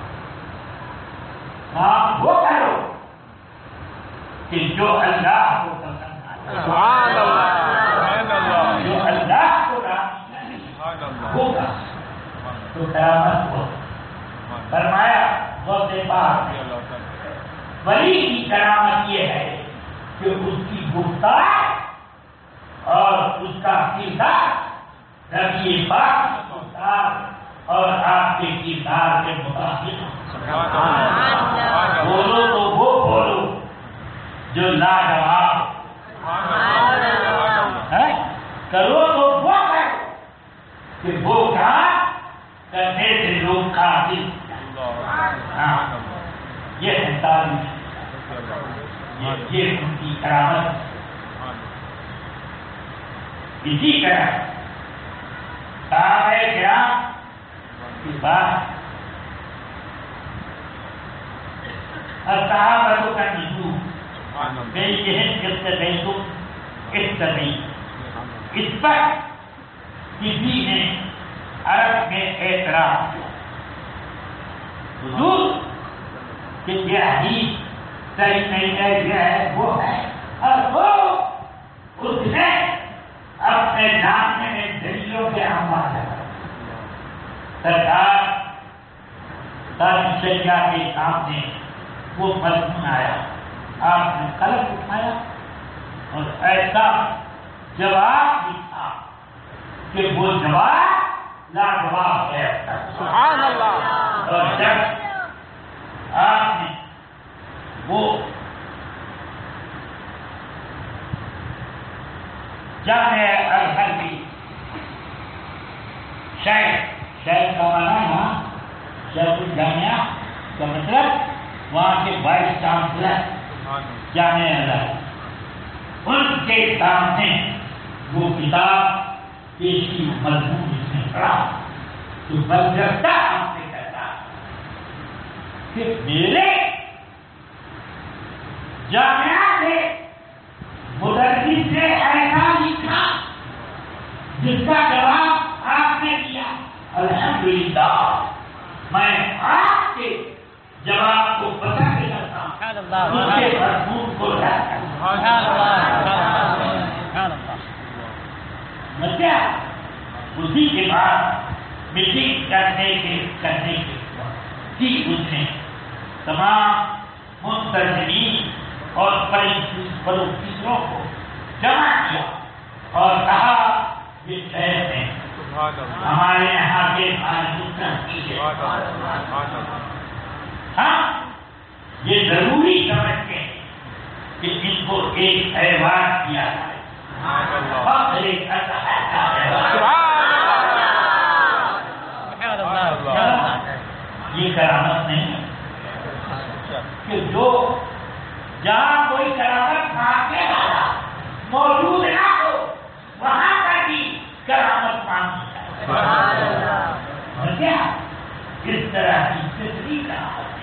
کام وہ کرو کہ جو اللہ کو پسند آتا ہے، سبحان اللہ سبحان اللہ جو اللہ کو راضی کرے ہوگا تو قیامت ہو. فرمایا غوث پاک ولی کی کرامت یہ ہے کہ اس کی گفتار اور اس کا کردار نبی پاک کی گفتار اور آپ کے کردار کے مطابق. بولو تو وہ بولو جو لاجواب ہے، کرو تو وہ کرو کہ وہ کام کرنے سے لوگ قابل. ہاں، یہ ہے تعلیم، یہ ان کی کرامت. اسی طرح صحابہ کرام کی بات الصحابہ کا نزول اس پر کسی نے عرب میں اعتراض کیا حضور کہ یہ حدیث صحیح نہیں ہے، یہ ہے وہ ہے، اور وہ اس نے اپنے جاننے میں دلیلوں کے اعمال ہے. سرکار تاج شریعہ کے سامنے وہ مضمون آیا، آپ نے قلم اٹھایا اور ایسا جواب لکھا کہ وہ جواب لاجواب ہے. سبحان اللہ. اور جب آپ نے وہ جامع ازہر کی شیخ شیخ کا معنی ہے شیخ الجامعہ کا مطلب وہاں کے وائس چانسلر جامع ازہر، ان کے سامنے وہ کتاب پیش کی مضمون اس نے پڑھا تو برجستہ آپ نے کہا کہ میرے جامعہ سے مدرس نے ایسا لکھا جس کا جواب آپ نے دیا. الحمدللہ میں آپ کے جواب کو پسند کرتا ہوں، اس کے مضمون کو رد کرتا ہوں. کیا اسی کے بعد میٹنگ کرنے کے کرنے کے کی اس نے تمام مترجمین اور فروخیوں کو جمع کیا اور کہا یہ شہر ہے ہمارے یہاں کے ہاں یہ ضروری سمجھتے ہیں کہ ان کو ایک ایوارڈ دیا جائے. یہ کرامت نہیں ہے کہ جو جہاں کوئی کرامت مانگنے والا موجود نہ ہو وہاں پر بھی کرامت مانگی جائے. کیا اس طرح کی فطری کرامت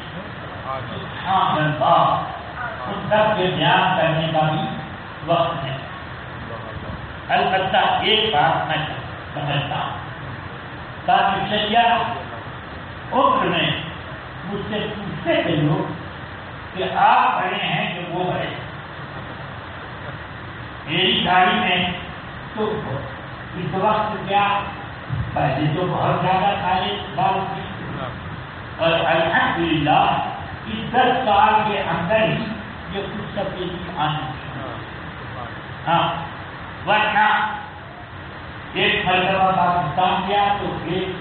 ان سب کے بیان کرنے کا بھی وقت نہیں. البتہ ایک بات میں سمجھتا ہوں تاکہ شریعہ عمر میں مجھ سے پوچھتے تھے لوگ کہ آپ بڑے ہیں کہ وہ بڑے. میری گاڑی میں تو اس وقت کیا پہلے تو بہت زیادہ سارے بال تھے اور الحمدللہ اس دس سال کے اندر ہی یہ کچھ تبدیلی آنی. ہاں ورنہ ایک مرتبہ پاکستان گیا تو ایک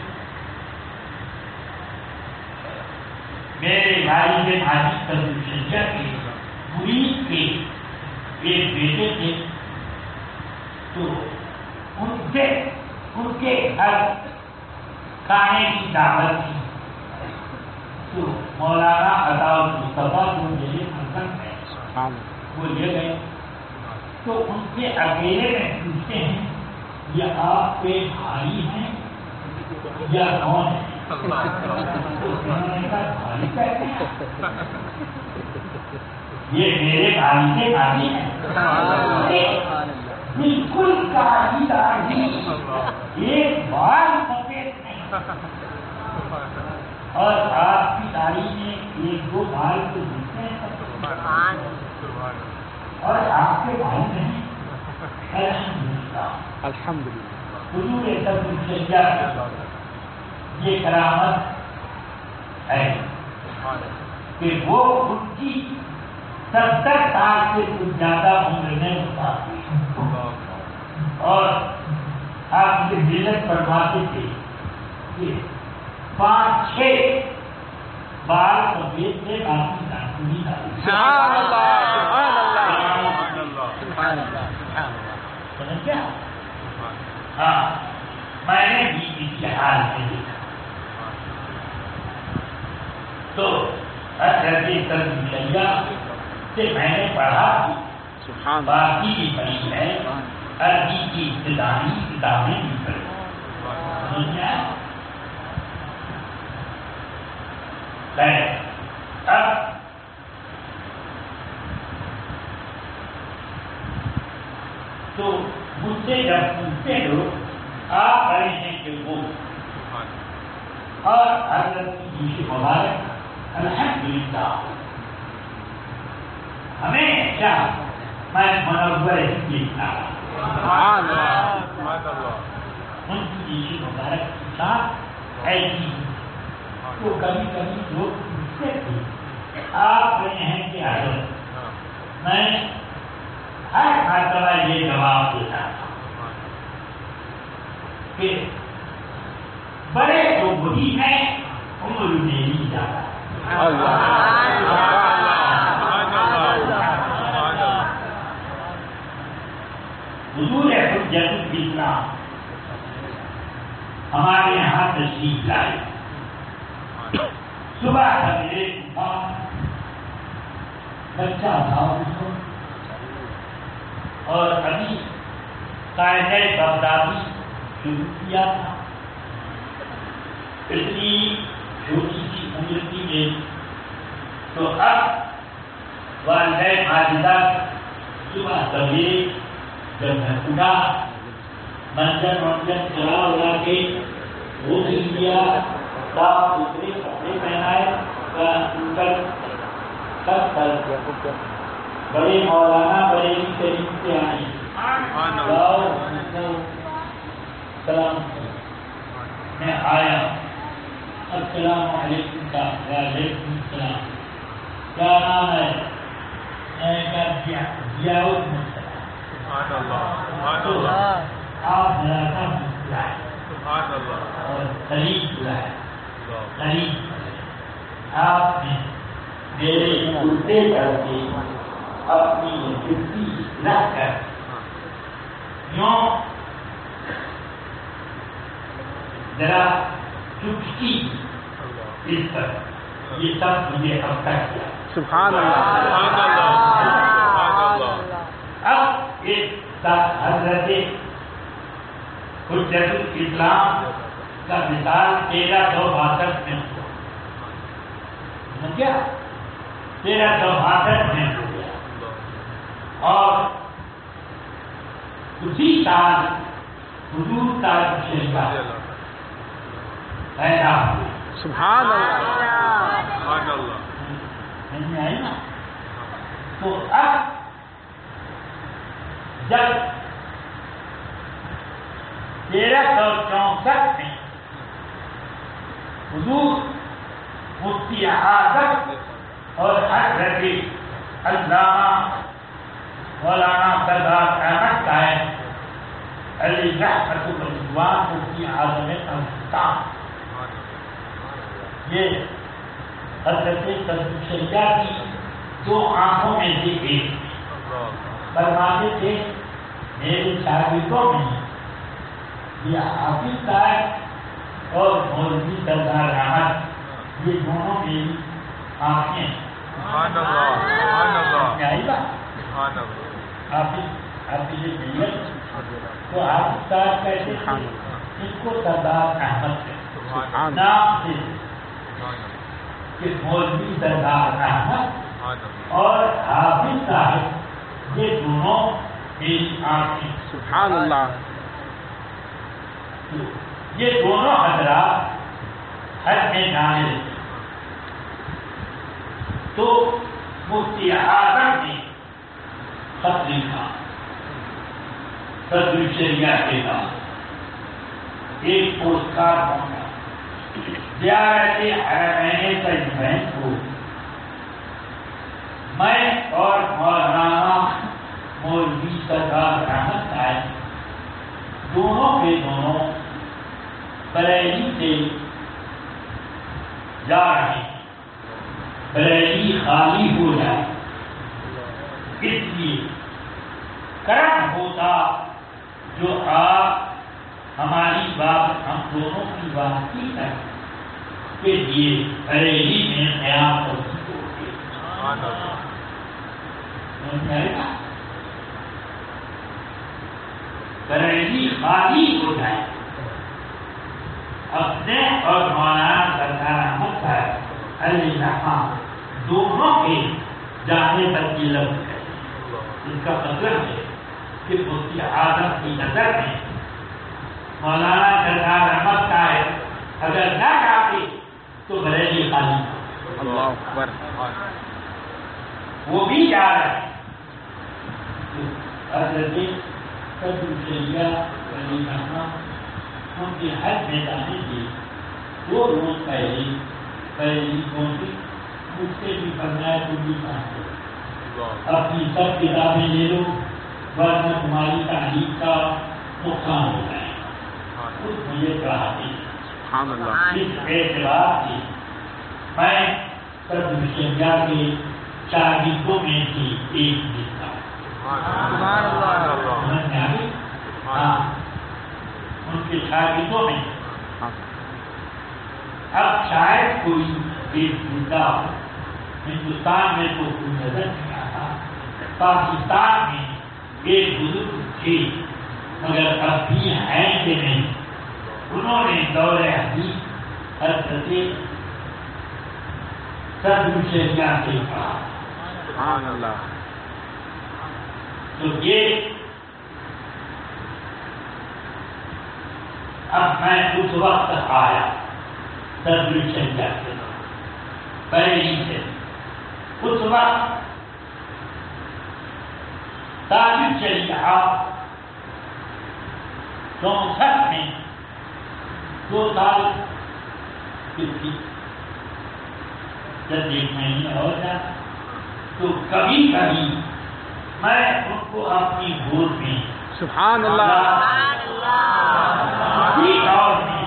میرے بھائی کے بھائی پردوشنیا کے مرید کے ایک بیٹے تھے تو ان سے ان کے گھر کھانے کی دعوت تھی تو مولانا عطا المصطفیٰ جو میرے حسن ہے وہ لے گئے تو ان کے اکیلے میں پوچھتے ہیں یہ آپ کے بھائی ہیں یا کون ہے؟ انہوں نے کہا بھائی کہتے ہیں یہ میرے بھائی کے بھائی ہیں بالکل کالی داڑھی ایک بال سفید نہیں اور آپ کی داڑھی میں ایک دو بال تو دکھتے ہیں اور آپ کے بھائی نہیں الحمدللہ حضور سب یہ کرامت ہے کہ وہ ان کی ستر سال سے کچھ زیادہ عمر میں ہوتا اور آپ یہ ملت فرماتے تھے کہ پانچ چھ بال سفید سے باقی ناخنی ڈالی سبحان اللہ سبحان اللہ سمجھ گیا؟ ہاں میں نے بھی اس حال میں دیکھا تو حضرت تربیہ سے میں نے پڑھا باقی بھی پڑھی ہے عربی کی ابتدائی کتابیں بھی پڑھی سمجھا؟ اب تو مجھ سے جب پوچھتے لوگ آپ کہے ہیں کہ وہ اور حضرت کی مبارک الحمدللہ ہمیشہ میں منور لکھتا ان کی مبارک کے ساتھ ایسی تو کبھی کبھی لوگ پوچھتے تھے آپ کہے ہیں کہ حضرت میں ہر مرتبہ یہ جواب دیتا تھا کہ بڑے تو وہی ہیں عمر میں نہیں جاتا حضور حجت الاسلام ہمارے یہاں تشریف لائے صبح سویرے بچہ تھا اور ابھی قاعدہ بغدادی شروع کیا تھا اتنی چھوٹی سی عمر کی میں تو اب والدین والدہ صبح سویرے جب میں اٹھا منجن منجن چلا اڑا کے وہ لیا صاف ستھرے کپڑے پہنائے سب کر بڑے مولانا بڑے شریف سے آئے سلام میں آیا السلام علیکم کا وعلیکم السلام کیا نام ہے میں کہا ضیاء الدین آپ ذرا سا مسکرائے اور قریب بلائے قریب آپ نے میرے الٹے کر کے اپنی جُتی رکھ کر یوں ذرا چٹکی اس پر یہ سب مجھے اب تک کیا سبحان اللہ اب ایک حضرت حجت الاسلام کا مثال تیرہ سو باسٹھ میں ہوا کیا تیرہ سو باسٹھ میں ہو گیا اور اسی سال حضور کا شریفہ پیدا ہوئی سبحان اللہ نہیں آئی نا تو اب جب تیرہ سو چونسٹھ میں حضور مفتی اعظم اور حضرت علامہ مولانا سردار احمد صاحب علی رحمت الرضوان مفتی اعظم پاکستان یہ حضرت تشیع کی دو آنکھوں میں سے ایک فرماتے تھے میرے شاگردوں میں یہ حافظ صاحب اور مولوی سردار احمد یہ دونوں میری آنکھیں سبحان اللہ سبحان اللہ میں آئی بات سبحان اللہ آپ آپ کی یہ ملیت تو آپ استاد کہتے ہیں اس کو سردار احمد سے سبحان نام سے اللہ کہ مولوی سردار احمد سبحان اللہ اور حافظ صاحب یہ دونوں میری آنکھیں سبحان اللہ یہ دونوں حضرات حج میں جانے تو مفتی اعظم نے خط لکھا صدر شریعہ کے بعد ایک پوسٹ کارڈ پہنچا زیارت حرمین طیبین کو میں اور مولانا مولوی سردار احمد صاحب دونوں کے دونوں بریلی سے جا رہے ہیں بریلی خالی ہو جائے اس لیے کرم ہوتا جو آپ ہماری بات ہم دونوں کی بات کی ہے کے لیے بریلی میں قیام ہوتی ہوگی سبحان اللہ بریلی خالی ہو جائے اپنے اور مولانا سردار احمد صاحب علیہ السلام دونوں کے جانے پر یہ لفظ ہے اس کا مطلب ہے کہ مفتی اعظم کی نظر میں مولانا سردار احمد صاحب اگر نہ جاتے تو بریلی خالی اللہ اکبر وہ بھی جا رہے ہیں حضرت صدر شریعہ علیہ السلام ان کے حج میں جانے کے دو روز پہلے پہلی پہنچی مجھ سے بھی فرمایا تم بھی پہنچو اپنی سب کتابیں لے لو ورنہ تمہاری تعلیم کا نقصان ہو جائے گا خود مجھے کہا تھی سبحان اللہ اس اعتبار سے میں صدر شریعہ کے شاگردوں میں سے ایک ملتا سبحان اللہ سمجھ میں آ گئی؟ ہاں ان کے شاگردوں میں اب شاید کوئی ایک زندہ ہو ہندوستان میں تو کوئی نظر نہیں آتا پاکستان میں ایک بزرگ تھے مگر اب بھی ہیں کہ نہیں انہوں نے دور حدیث حضرت صدر شریعہ سے کہا سبحان اللہ تو یہ اب میں اس وقت آیا صدر شریعہ سے بریلی سے اس وقت تاجر شریعہ چونسٹھ میں دو سال کی جب ایک مہینے اور جاتا تو کبھی کبھی میں ان کو اپنی گود میں سبحان اللہ اسی دور میں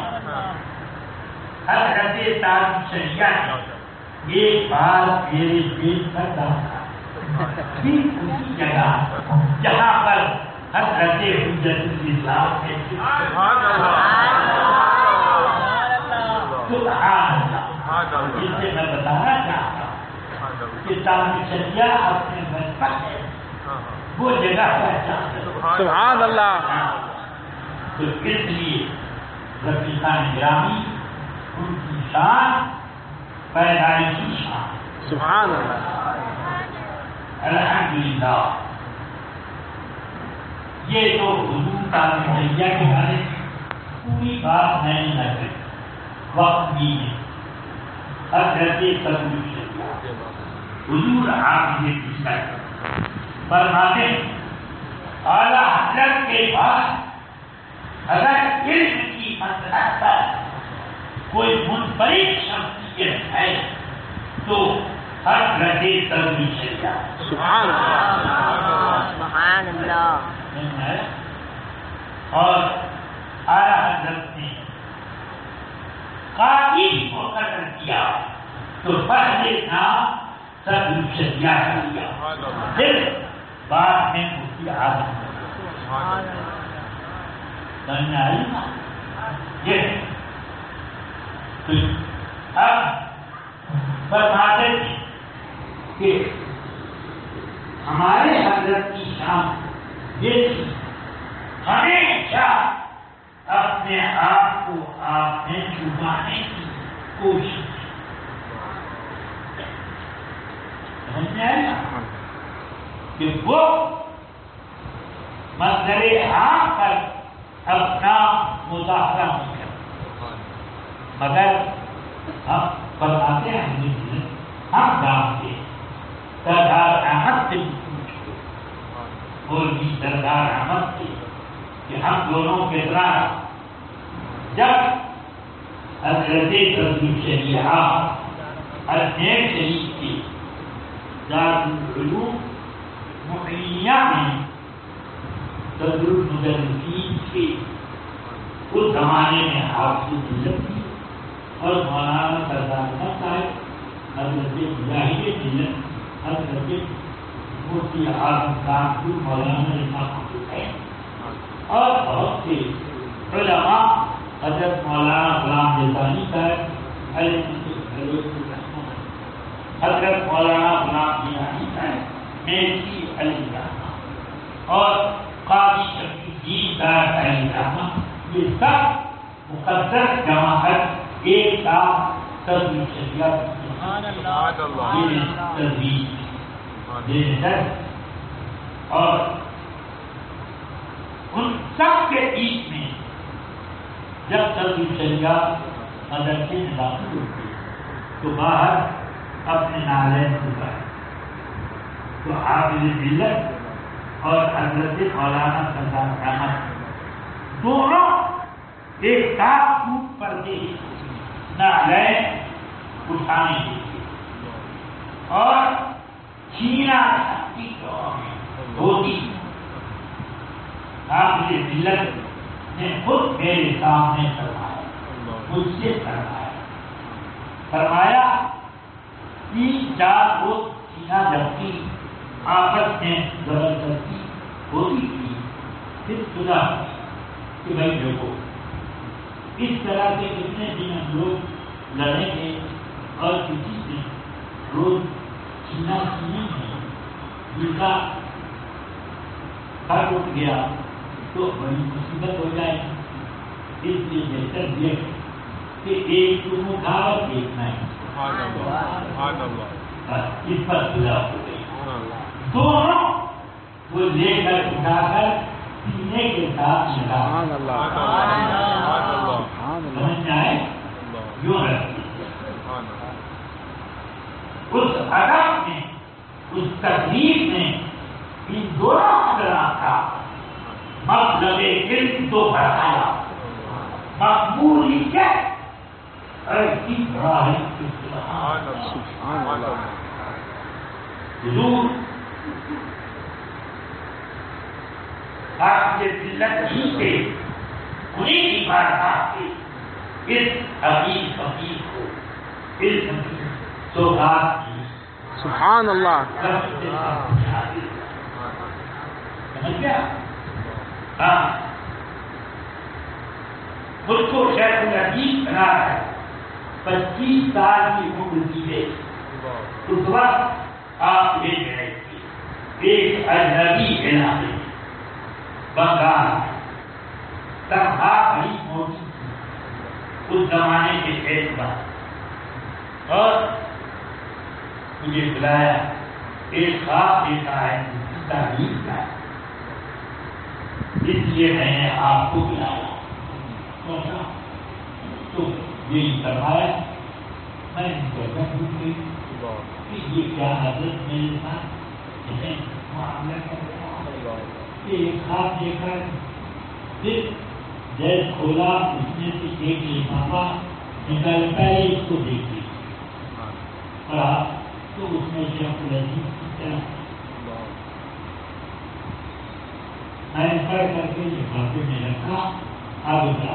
حضرت تاج شریعہ نے ایک بار میرے پیٹ پر ڈالا ٹھیک اسی جگہ جہاں پر حضرت حجت الاسلام نے سبحان اللہ سبحان اللہ اس سے میں بتانا چاہتا ہوں کہ تاج شریعہ اپنے بچپن ہے وہ جگہ پہچان سبحان اللہ تو اس لیے رفیقان گرامی ان کی شان پیدائشی شان سبحان اللہ الحمدللہ یہ تو حضور تاج شریعہ کے بارے میں پوری بات میں نے نہ کری وقت بھی ہے حضرت صدر شریعہ حضور آپ یہ پوچھتا ہے فرماتے ہیں اعلیٰ حضرت کے بعد اگر علم کی مسلک پر کوئی منفرد شخصیت ہے تو حضرت صدر شریعہ سبحان اللہ سبحان اللہ اور اعلیٰ حضرت نے قاضی کو قتل کیا تو پہلے نام صدر شریعہ کا لیا پھر بعد میں مفتی اعظم سمجھ آئی نا یہ تو اب فرماتے تھے کہ ہمارے حضرت کی شان یہ تھی ہمیشہ اپنے آپ کو آپ میں چھپانے کی کوشش سمجھ میں آئے نا کہ وہ منظر عام پر اپنا مظاہرہ نہیں کرتے مگر ہم بتاتے ہیں ہم جانتے سردار احمد سے پوچھو اور بھی سردار احمد سے کہ ہم دونوں کے دوران جب حضرت شریعہ اجمیر شریف کے دارالعلوم محلیہ میں صدر المدرسین کے اس زمانے میں حافظ ملت تھی اور مولانا سردار احمد صاحب حضرت مجاہد ملت حضرت مفتی اعظم کانپور مولانا رحمۃ اللہ اور بہت سے علماء حضرت مولانا غلام جیلانی صاحب علیہ حضرت مولانا غلام جیلانی صاحب میرسی علیہ الرحمہ اور قاضی شفیع الدین صاحب علیہ الرحمہ یہ سب مقدس جماعت ایک ساتھ تصویر شریعت اور ان سب کے بیچ میں جب تصویر شریعت مدرسے میں داخل ہوتے تو باہر اپنے نالین اترائے تو حافظ ملت اور حضرت مولانا سردار احمد دونوں ایک ساتھ ٹوٹ پڑتے نالین اٹھانے کے لیے اور چھینا شکتی ہوتی حافظ ملت نے خود میرے سامنے فرمایا مجھ سے فرمایا فرمایا تین چار روز چھینا جبکہ آپس میں زبردستی ہوتی تھی پھر خدا کہ بھائی دیکھو اس طرح کے کتنے دن ہم لوگ لڑیں گے اور کسی سے روز چھینا چھینی ہے جن کا گھر اٹھ گیا تو بڑی مصیبت ہو جائے گی اس لیے بہتر یہ کہ ایک تو مداوت دیکھنا ہے اس پر خدا ہو گئی دونوں وہ لے کر اٹھا کر پینے کے ساتھ لگا سمجھ میں آئے یوں رکھتے اس ادب میں اس تقریب میں ان دونوں حضرات کا مطلب علم تو بڑھایا مقبولیت ایسی بڑا ہے حضور آپ کے دلت ہی سے انہیں کی بات کے اس حقیق فقیر کو اس سوگات کی سبحان اللہ سمجھ گیا ہاں خود کو شیخ الحدیث بنا ہے پچیس سال کی عمر کی ہے اس وقت آپ لے گئے تھے ایک اجنبی علاقے بنگال تنہا بڑی موٹی تھی اس زمانے کے اعتبار اور مجھے بلایا ایک خواب دیکھا ہے اس تعلیم کا اس لیے میں نے آپ کو بلایا تو یہی فرمایا میں ان کو پوچھ گئی کہ یہ کیا حضرت میرے ساتھ معاملہ کر رہا ہے ایک خواب دیکھا ہے پھر جیسے کھولا اس میں سے ایک لفافہ نکال پہلے اس کو دیکھ لی پڑھا تو اس میں شیخ الحدیث کی طرح میں نے پڑھ کر کے لفافے میں رکھا اب اترا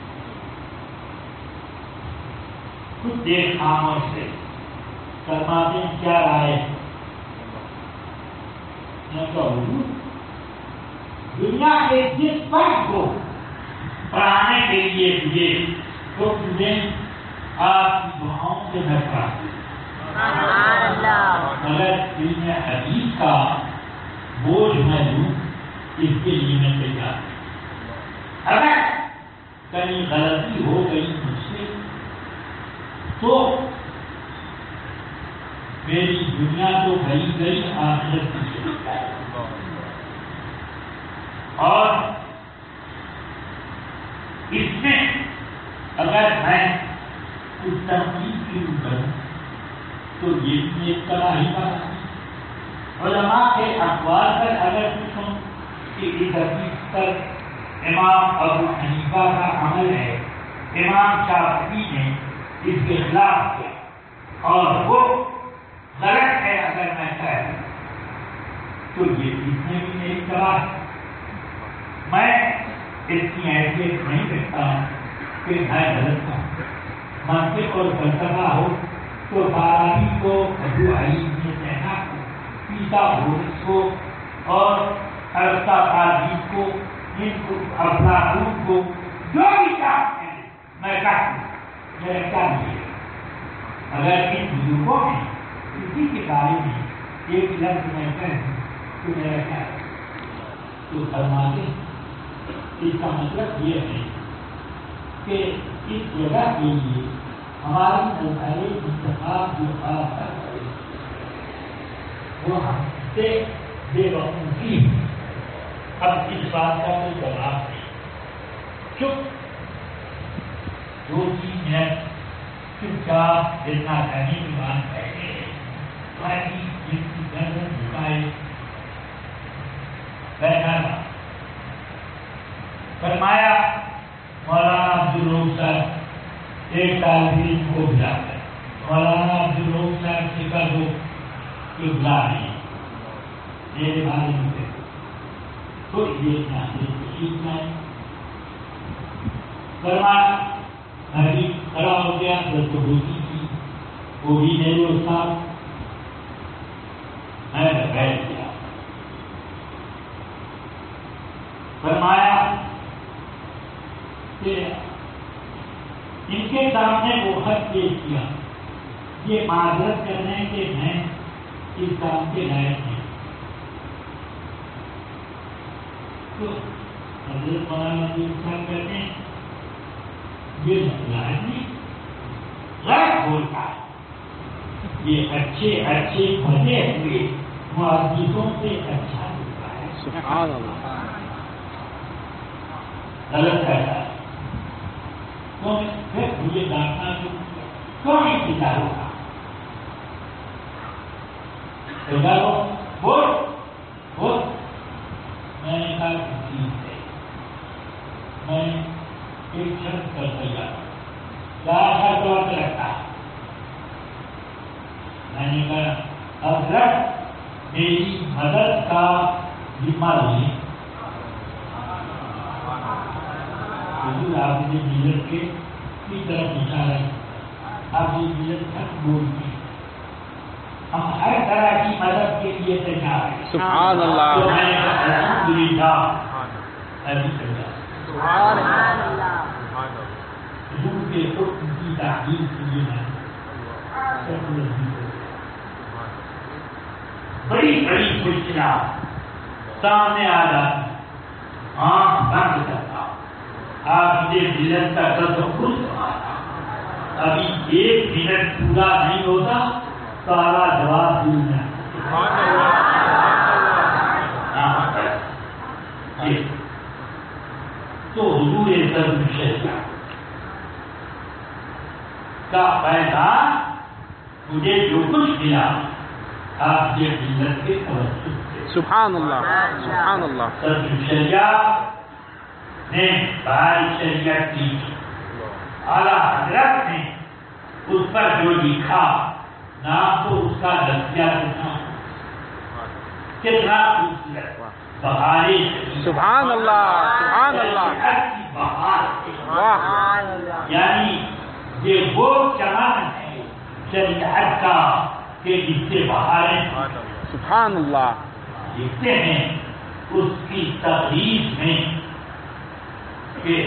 کچھ دیر خاموش سے فرماتے ہیں کیا رائے میں کہوں دنیا کے جس پر کو پڑھانے کے لیے مجھے تو تمہیں آپ کی دعاؤں سے میں پڑھا مگر علم حدیث کا بوجھ میں لوں اس کے لیے میں تیار ہوں۔ اگر کہیں غلطی ہو گئی مجھ سے تو میری دنیا تو گئی گئی آخرت کی چلتا ہے، اور اس میں اگر میں کچھ تنقید شروع کروں تو یہ بھی ایک طرح ہی بات علماء کے اقوال پر اگر پوچھوں کہ اس حدیث پر امام ابو حنیفہ کا عمل ہے، امام شافعی نے اس کے خلاف کیا اور وہ غلط ہے اگر میں کہوں تو یہ اس میں بھی ایک طرح ہے۔ میں اس کی حیثیت نہیں رکھتا ہوں کہ میں غلط ہوں، منطق اور فلسفہ ہو تو فارابی کو، ابو حنیفہ نے کہنا کو، پیتا بورس کو اور ارسطاطی کو، ان کو افلاطون کو جو بھی چاہتے ہیں میں کہوں، میرا کیا نہیں ہے۔ اگر ان بزرگوں میں کسی کے بارے میں ایک لفظ میں کہوں تو میرا کیا ہے تو فرماتے ہیں اس کا مطلب یہ ہے کہ اس جگہ کے لیے ہماری سرکاری انتخاب جو خاص کر وہ ہم سے بے وقوفی ہے۔ اب اس بات کا کوئی جواب نہیں، چپ دو تین منٹ چپ چاپ جتنا کہنے کی بات کہتے ہیں تاکہ جن کی گردن جھکائے بیٹھا تھا۔ فرمایا مولانا عبدالروف صاحب ایک طالب علم کو بلا کر مولانا عبدالروف صاحب سے کہہ دو کہ بلا نہیں میرے بارے میں تو یہ سیکھنا ہے۔ فرمایا میں بھی کھڑا ہو گیا تو ہوتی تھی وہ بھی میرے استاد، میں بیٹھ گیا۔ فرمایا کہ ان کے سامنے وہ خط پیش کیا، یہ معذرت کرنے کے میں اس کام کے لائق نہیں۔ تو حضرت مولانا صاحب کہتے ہیں یہ مسئلہ ہے نہیں، غلط بولتا ہے، یہ اچھے اچھے بنے ہوئے محدثوں سے اچھا ہوتا ہے۔ سبحان اللہ، غلط کہتا ہے تو پھر مجھے ڈانٹنا کیوں نہیں پیتا ہوگا؟ بول بول میں نے کہا ٹھیک ہے، میں ایک شرط کر دیا کیا شرط وقت رکھتا ہے؟ میں نے کہا حضرت میری مدد کا ذمہ لیں۔ حضور آپ نے ملت کے کی طرف اشارہ آپ یہ ملت تک بولتی ہم ہر طرح کی مدد کے لیے تیار ہیں۔ سبحان اللہ، تو میں نے کہا الحمدللہ ابھی کرتا سبحان اللہ، حضور کے حکم کی تعلیم کے لیے میں بڑی بڑی خوشیاں سامنے آ جاتی، آنکھ بند کرتا آپ مجھے ملت کا تصور سناتا، ابھی ایک منٹ پورا نہیں ہوتا سارا جواب دوں میں۔ تو حضور صدر شریعہ کا پیغام مجھے جو کچھ ملا آپ کے ملت کے توسط سے سبحان اللہ، سبحان اللہ، صدر شریعہ نے بھائی شریعت کی اعلیٰ حضرت نے اس پر جو لکھا نام تو اس کا دستیا کتنا کتنا خوبصورت بہارے سبحان اللہ، سبحان اللہ، بہار واہ، یعنی یہ وہ چمن ہے شریعت کا کہ جس سے بہاریں سبحان اللہ، لکھتے ہیں اس کی تقریب میں کہ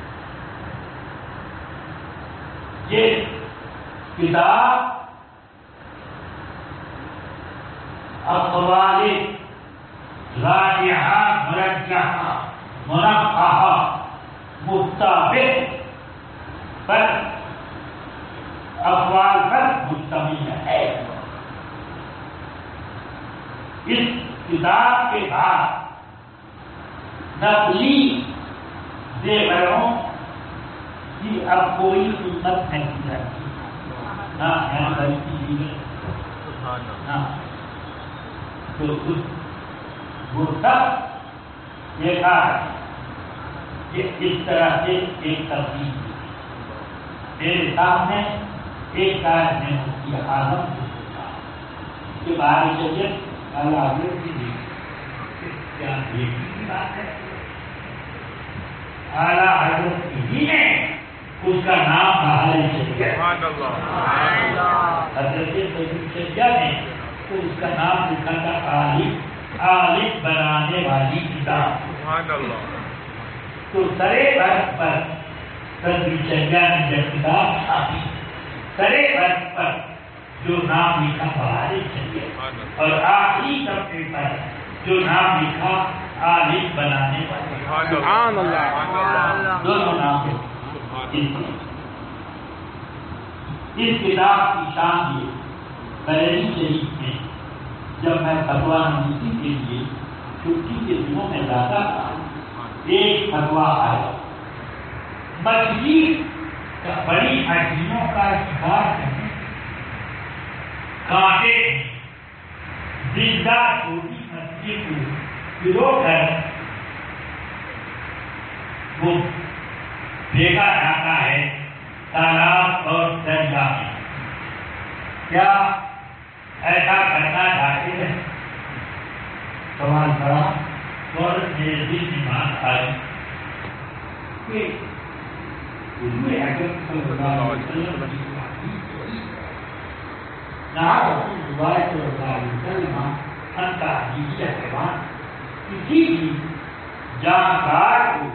یہ کتاب اقوال راجحہ مرجحہ منقحہ متفق پر اقوال پر مشتمل ہے. اس کتاب کے بعد نقلی زیوروں کی اب کوئی قیمت نہیں رہتی. نہ یہاں غلطی ہے نہ تو وہ سب دیکھا کہ اس طرح سے ایک تبدیلی میرے سامنے ایک کار میں مفتی اعظم سے پوچھا کہ بارے شریعت اللہ کی کیا دیکھی بات ہے. اعلیٰ حضرت ہی نے اس کا نام بہار شریعت حضرت شریعت نے تو اس کا نام لکھا تھا عالم عالم بنانے والی کتاب. تو سرے برف پر حضرت شریعت نے جب کتاب چھاپی سرے برف پر جو نام لکھا بہار شریعت اور آخری صفحے پر جو نام لکھا عالم بنانے والی. سبحان اللہ. دونوں نام اس کتاب کی شان یہ بریلی شریف میں جب میں فتویٰ نویسی کے لیے چھٹی کے دنوں میں جاتا تھا ایک فتویٰ آیا مچھلی کا بڑی ہڈیوں کا شکار کرنے کانٹے زندہ چھوٹی مچھلی کو پرو کر وہ پھینکا جاتا ہے تالاب اور دریا میں. کیا ایسا کرنا چاہتے ہیں؟ سوال کرا اور میرے دل میں بات آئی کہ حضور اکرم صلی اللہ علیہ وسلم نہ روایت صلی اللہ علیہ وسلم ان کا حدیث حیوان کسی بھی جاندار کو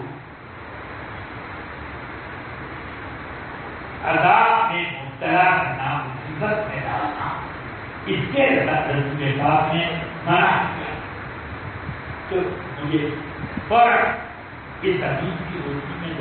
عذاب میں مبتلا کرنا مصیبت میں ڈالنا اس کے رسول پاک نے منع کیا. تو مجھے فوراً اس حدیث کی روشنی میں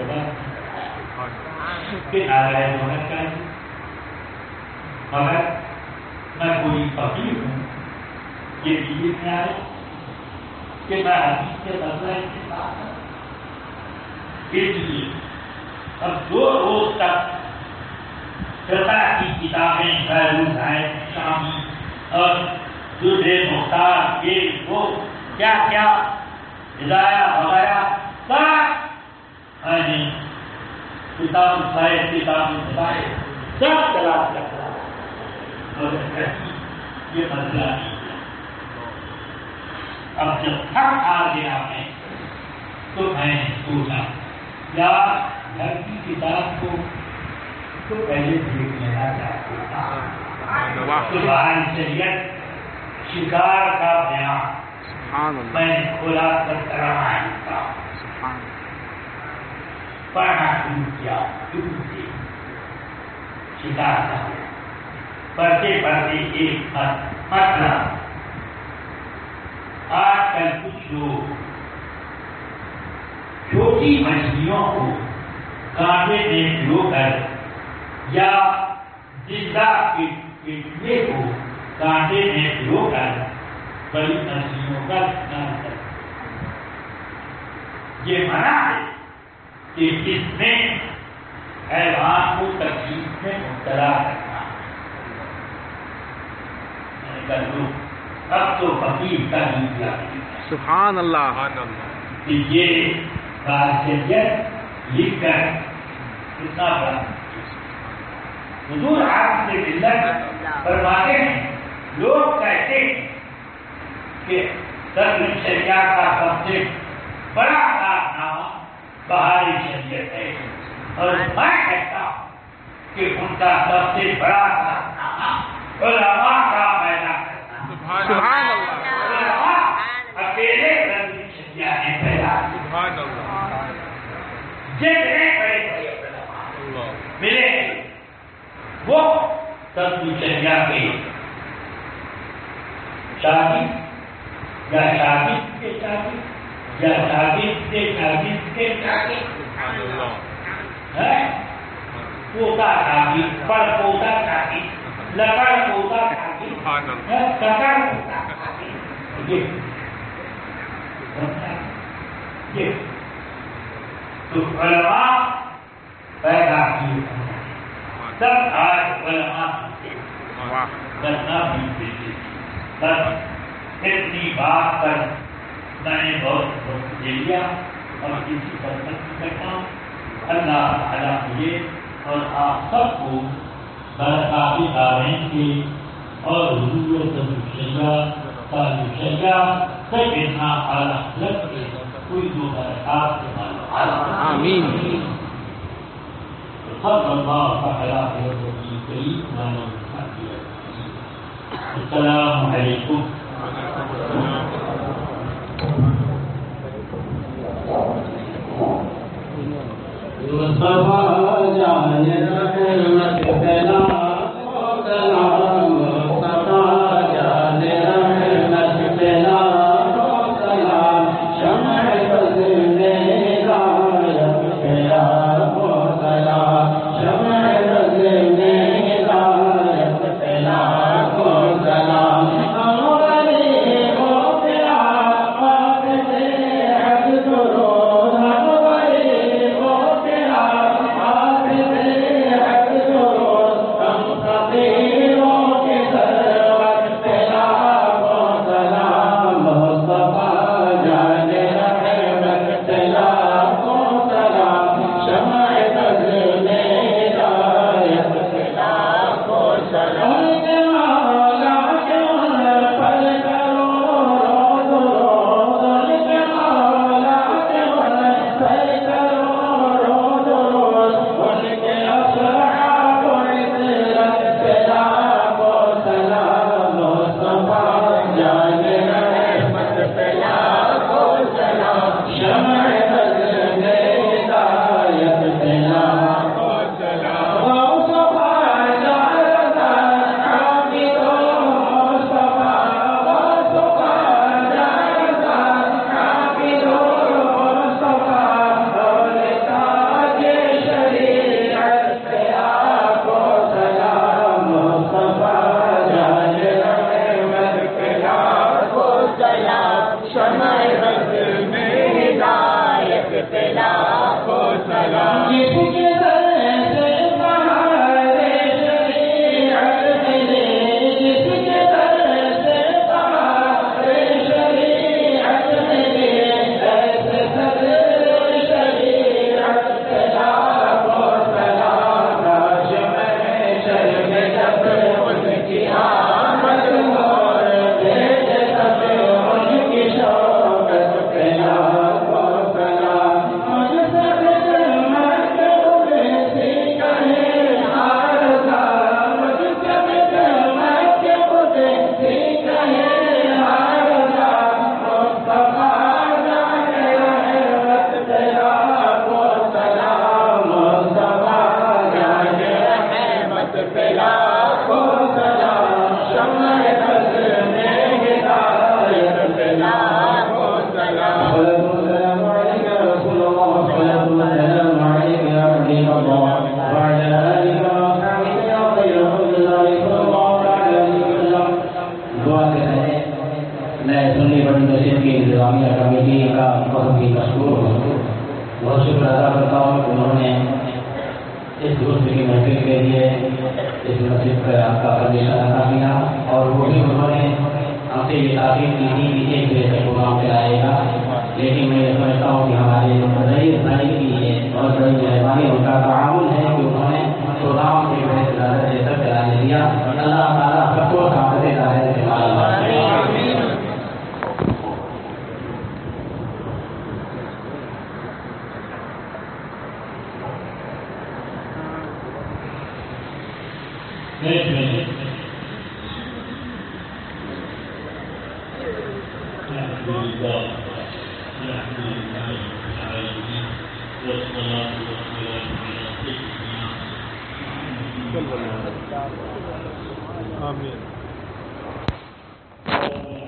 جواب کہ نارائن ہونا چاہیے مگر میں کوئی فقیر ہوں یہ بھی میں آئے کہ میں حدیث کے بدلہ کے ساتھ اس لیے اب دو روز تک فقہ کی کتابیں غیر شامی اور دوسرے مختار یہ وہ کیا کیا ہدایہ وغیرہ سب میں نے کتاب صاحب کتاب ہدایت سب تلاش رکھا اور یہ مسئلہ نہیں ہے. اب جب تھک آ گیا میں تو میں نے سوچا یا گھر کی کتاب کو تو پہلے دیکھ لینا چاہتا تھا. تو بہار شریعت شکار کا بیان میں نے کھولا کر کروایا تھا پڑھنا شروع کیا شروع سے شکار کا پڑھتے پڑھتے ایک مسئلہ آج کل کچھ لوگ چھوٹی مچھلیوں کو کانٹے میں ڈھو کر یا زندہ کیڑے کو کانٹے میں ڈھو کر بڑی مچھلیوں کا شکار کرتے. یہ منع ہے کہ اس میں حیوان کو تکلیف میں مبتلا کرنا. میں نے کہا لو اب تو فقیر کا نہیں کیا سبحان اللہ. کہ یہ بادشاہیت لکھ کر کتنا بڑا حضور آپ سے ملت فرماتے ہیں لوگ کہتے ہیں کہ صدر شریعت کا سب سے بڑا کارنامہ بہار شریعت ہے اور میں کہتا ہوں کہ ان کا سب سے بڑا کارنامہ علماء کا پیدا کرنا. سبحان اللہ. علماء اکیلے صدر شریعت نے پیدا کیا. جتنے بڑے بڑے علماء ملے وہ سب شریعت کے شاگرد یا شاگرد کے شاگرد یا شاگرد کے شاگرد کے شاگرد ہے پوتا شاگرد پر پوتا شاگرد لگڑ پوتا شاگرد ہے ککڑ پوتا شاگرد یہ یہ تو علماء پیدا کیے تب آج علماء کرنا بھی دیتے تب اتنی بات کر میں نے بہت وقت دے لیا اور کسی پر تک کرتا ہوں اللہ تعالیٰ مجھے اور آپ سب کو برکات دارین کے اور حضور تنشیہ تنشیہ سب اتنا اعلیٰ لگ کے کوئی دو برکات کے مالو آمین صلی اللہ علیہ وسلم السلام علیکم مصطفیٰ جان رحمت پھیلا سلام مصطفیٰ جان رحمت پھیلا سلام شمع بزنے ہدایت پھیلا سلام شمع بزنے ہدایت پھیلا سلام آمین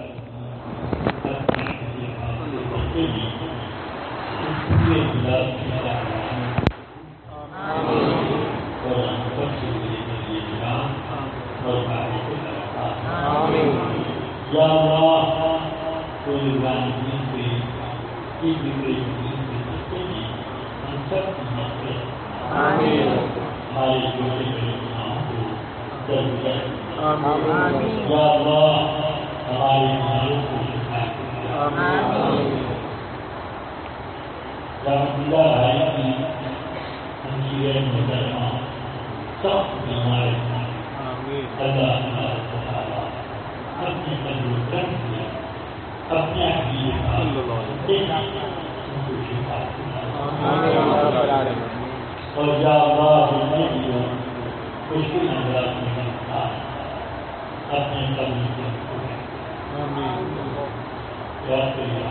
دین پہ اس بگڑے دین پہ سکتے ہیں ہم سب کی مغفرت ہمارے چھوٹے بڑے گناہوں کو درگزر یا اللہ ہمارے مالوں کو شفا رحمت اللہ بھائی کی ہمشیرہ محترمہ سخت بیمار ہیں اللہ تعالیٰ اپنے قدر کرم کیا اپنے حبیب ان کو شفا اور یا اللہ جتنے بھی ہو مشکل حالات میں اپنے قدر کرم یاد کریے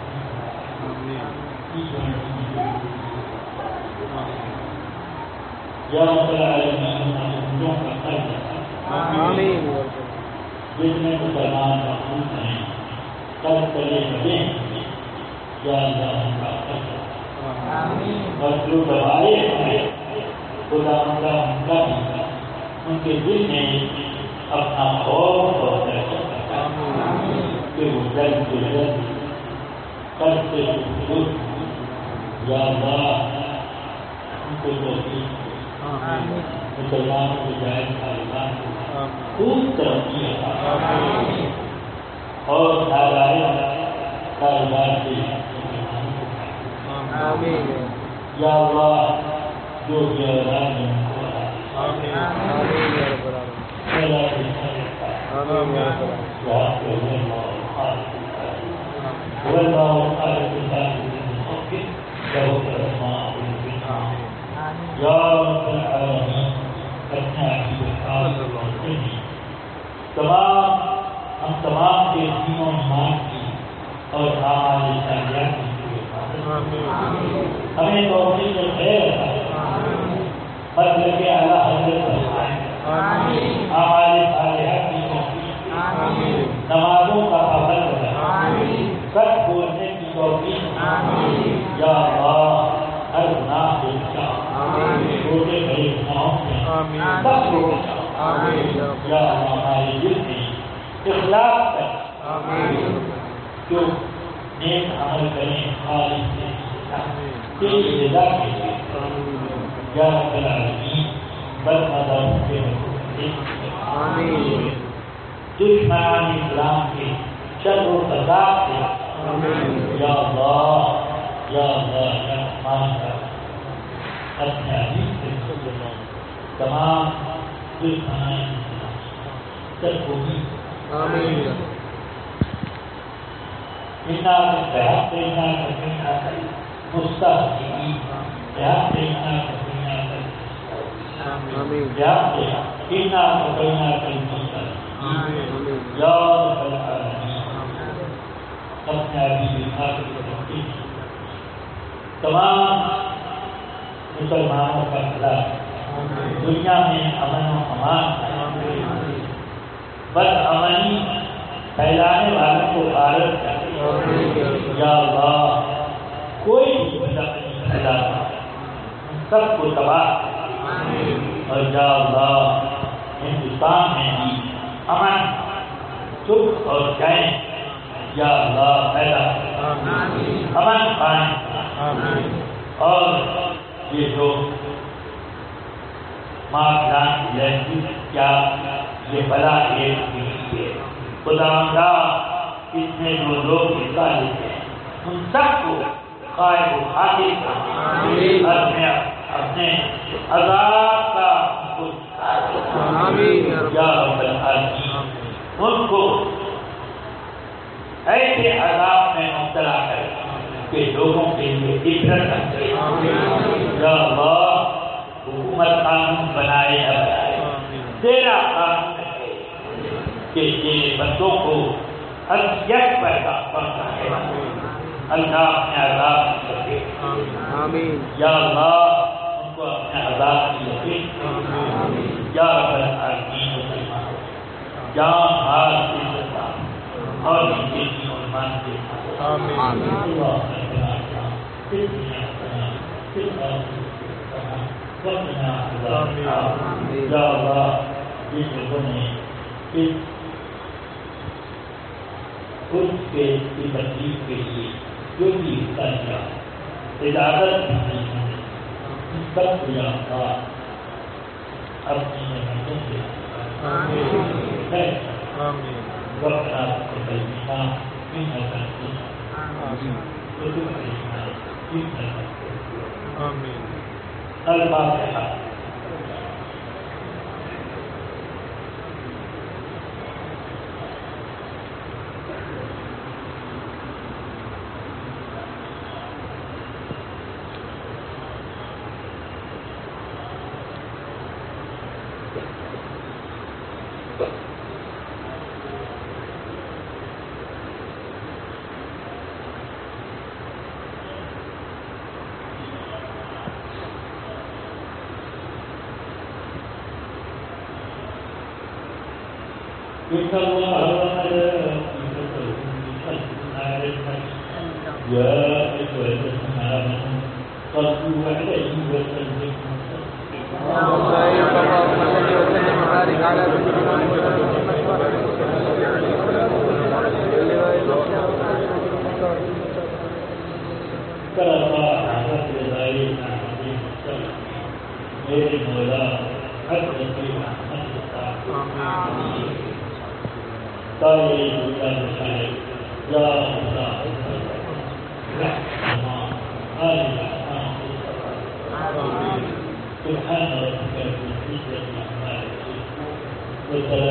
یا رب العالمین ہم کا قرض جتنے مسلمان مخلوق ہیں قرض کرے بڑے ہیں یا اللہ ان کا قرض اور جو دبائے ہیں خدا ان کا ان کا بھی ان کے دل میں اپنا خوف اور دہشت رکھا کہ وہ جلد سے جلد قرض سے دور یا اللہ ان کو توفیق مسلمان کو جائز خالدان کو خوب ترقی عطا اور ناجائز کاروبار سے یا اللہ جو بھی اولاد میں ان کو یا رب العالمین اپنے عقیدت تمام ہم تمام کے دین و ایمان کی اور اعمال صالحات کی ہمیں توفیق خیر مطلب کہ اعلیٰ حضرت اعمال صالحات کی توفیق نمازوں کا پابند بنائے سچ بولنے کی توفیق یا اللہ ہر گناہ سے بچا چھوٹے بڑے گناہوں سے سب کو بچا یا ہمارے دل میں اخلاص کر جو نیک عمل کریں خالص سے تیری رضا کے لیے یا رب العالمین بدمزاجوں کے دشمنان اسلام کے شر و فساد سے یا اللہ یا اللہ یا رحمان کا اپنے حبیب سے تمام دشمنان سب کو بھی انا بحق انا کفینا مستحقین بحق انا کفینا بحق انا کفینا المستحقین یا رب العالمین اپنے حبیب خاطر تمام مسلمانوں کا بھلا دنیا میں امن و امان بد امنی پھیلانے والوں کو غارت کر یا اللہ کوئی بھی بد امنی پھیلاتا سب کو تباہ اور یا اللہ ہندوستان میں بھی امن سکھ اور چین یا اللہ پیدا امن قائم اور یہ جو ماں جان لہذی کیا یہ بلا ایک بھی ہے خدا اللہ اس میں جو لوگ حصہ لیتے ہیں ان سب کو خواہ و حاصل اپنے اپنے عذاب کا یا رب العالمین ان کو ایسے عذاب میں مبتلا کر کہ لوگوں کے لیے عبرت رکھتے یا اللہ حکومت قانون بنائے نہ بنائے تیرا قانون ہے کہ یہ بندوں کو اذیت پیدا کرتا ہے اللہ اپنے عذاب کی لپیٹ یا اللہ ان کو اپنے عذاب کی لپیٹ یا رب العالمین جان مال عزت اور ان کے دین و ایمان کے اللہ یا اللہ جس لوگوں نے اس اس کے کی تکلیف کے لیے جو بھی حصہ کیا اجازت دی سب کو یاد اپنی نعمتوں سے وقت آپ کو کلمہ بھی نہ کرتے الفاتحہ. إن الله وملائكته يصلون على النبي يا أيها الذين آمنوا صلوا عليه وسلموا اللهم صل وسلم وبارك على سيدنا میرے مولا حضرت محمد آمین. طالب الشاعر يا الله رحمة سبحان ربك رب العزة عما يصفون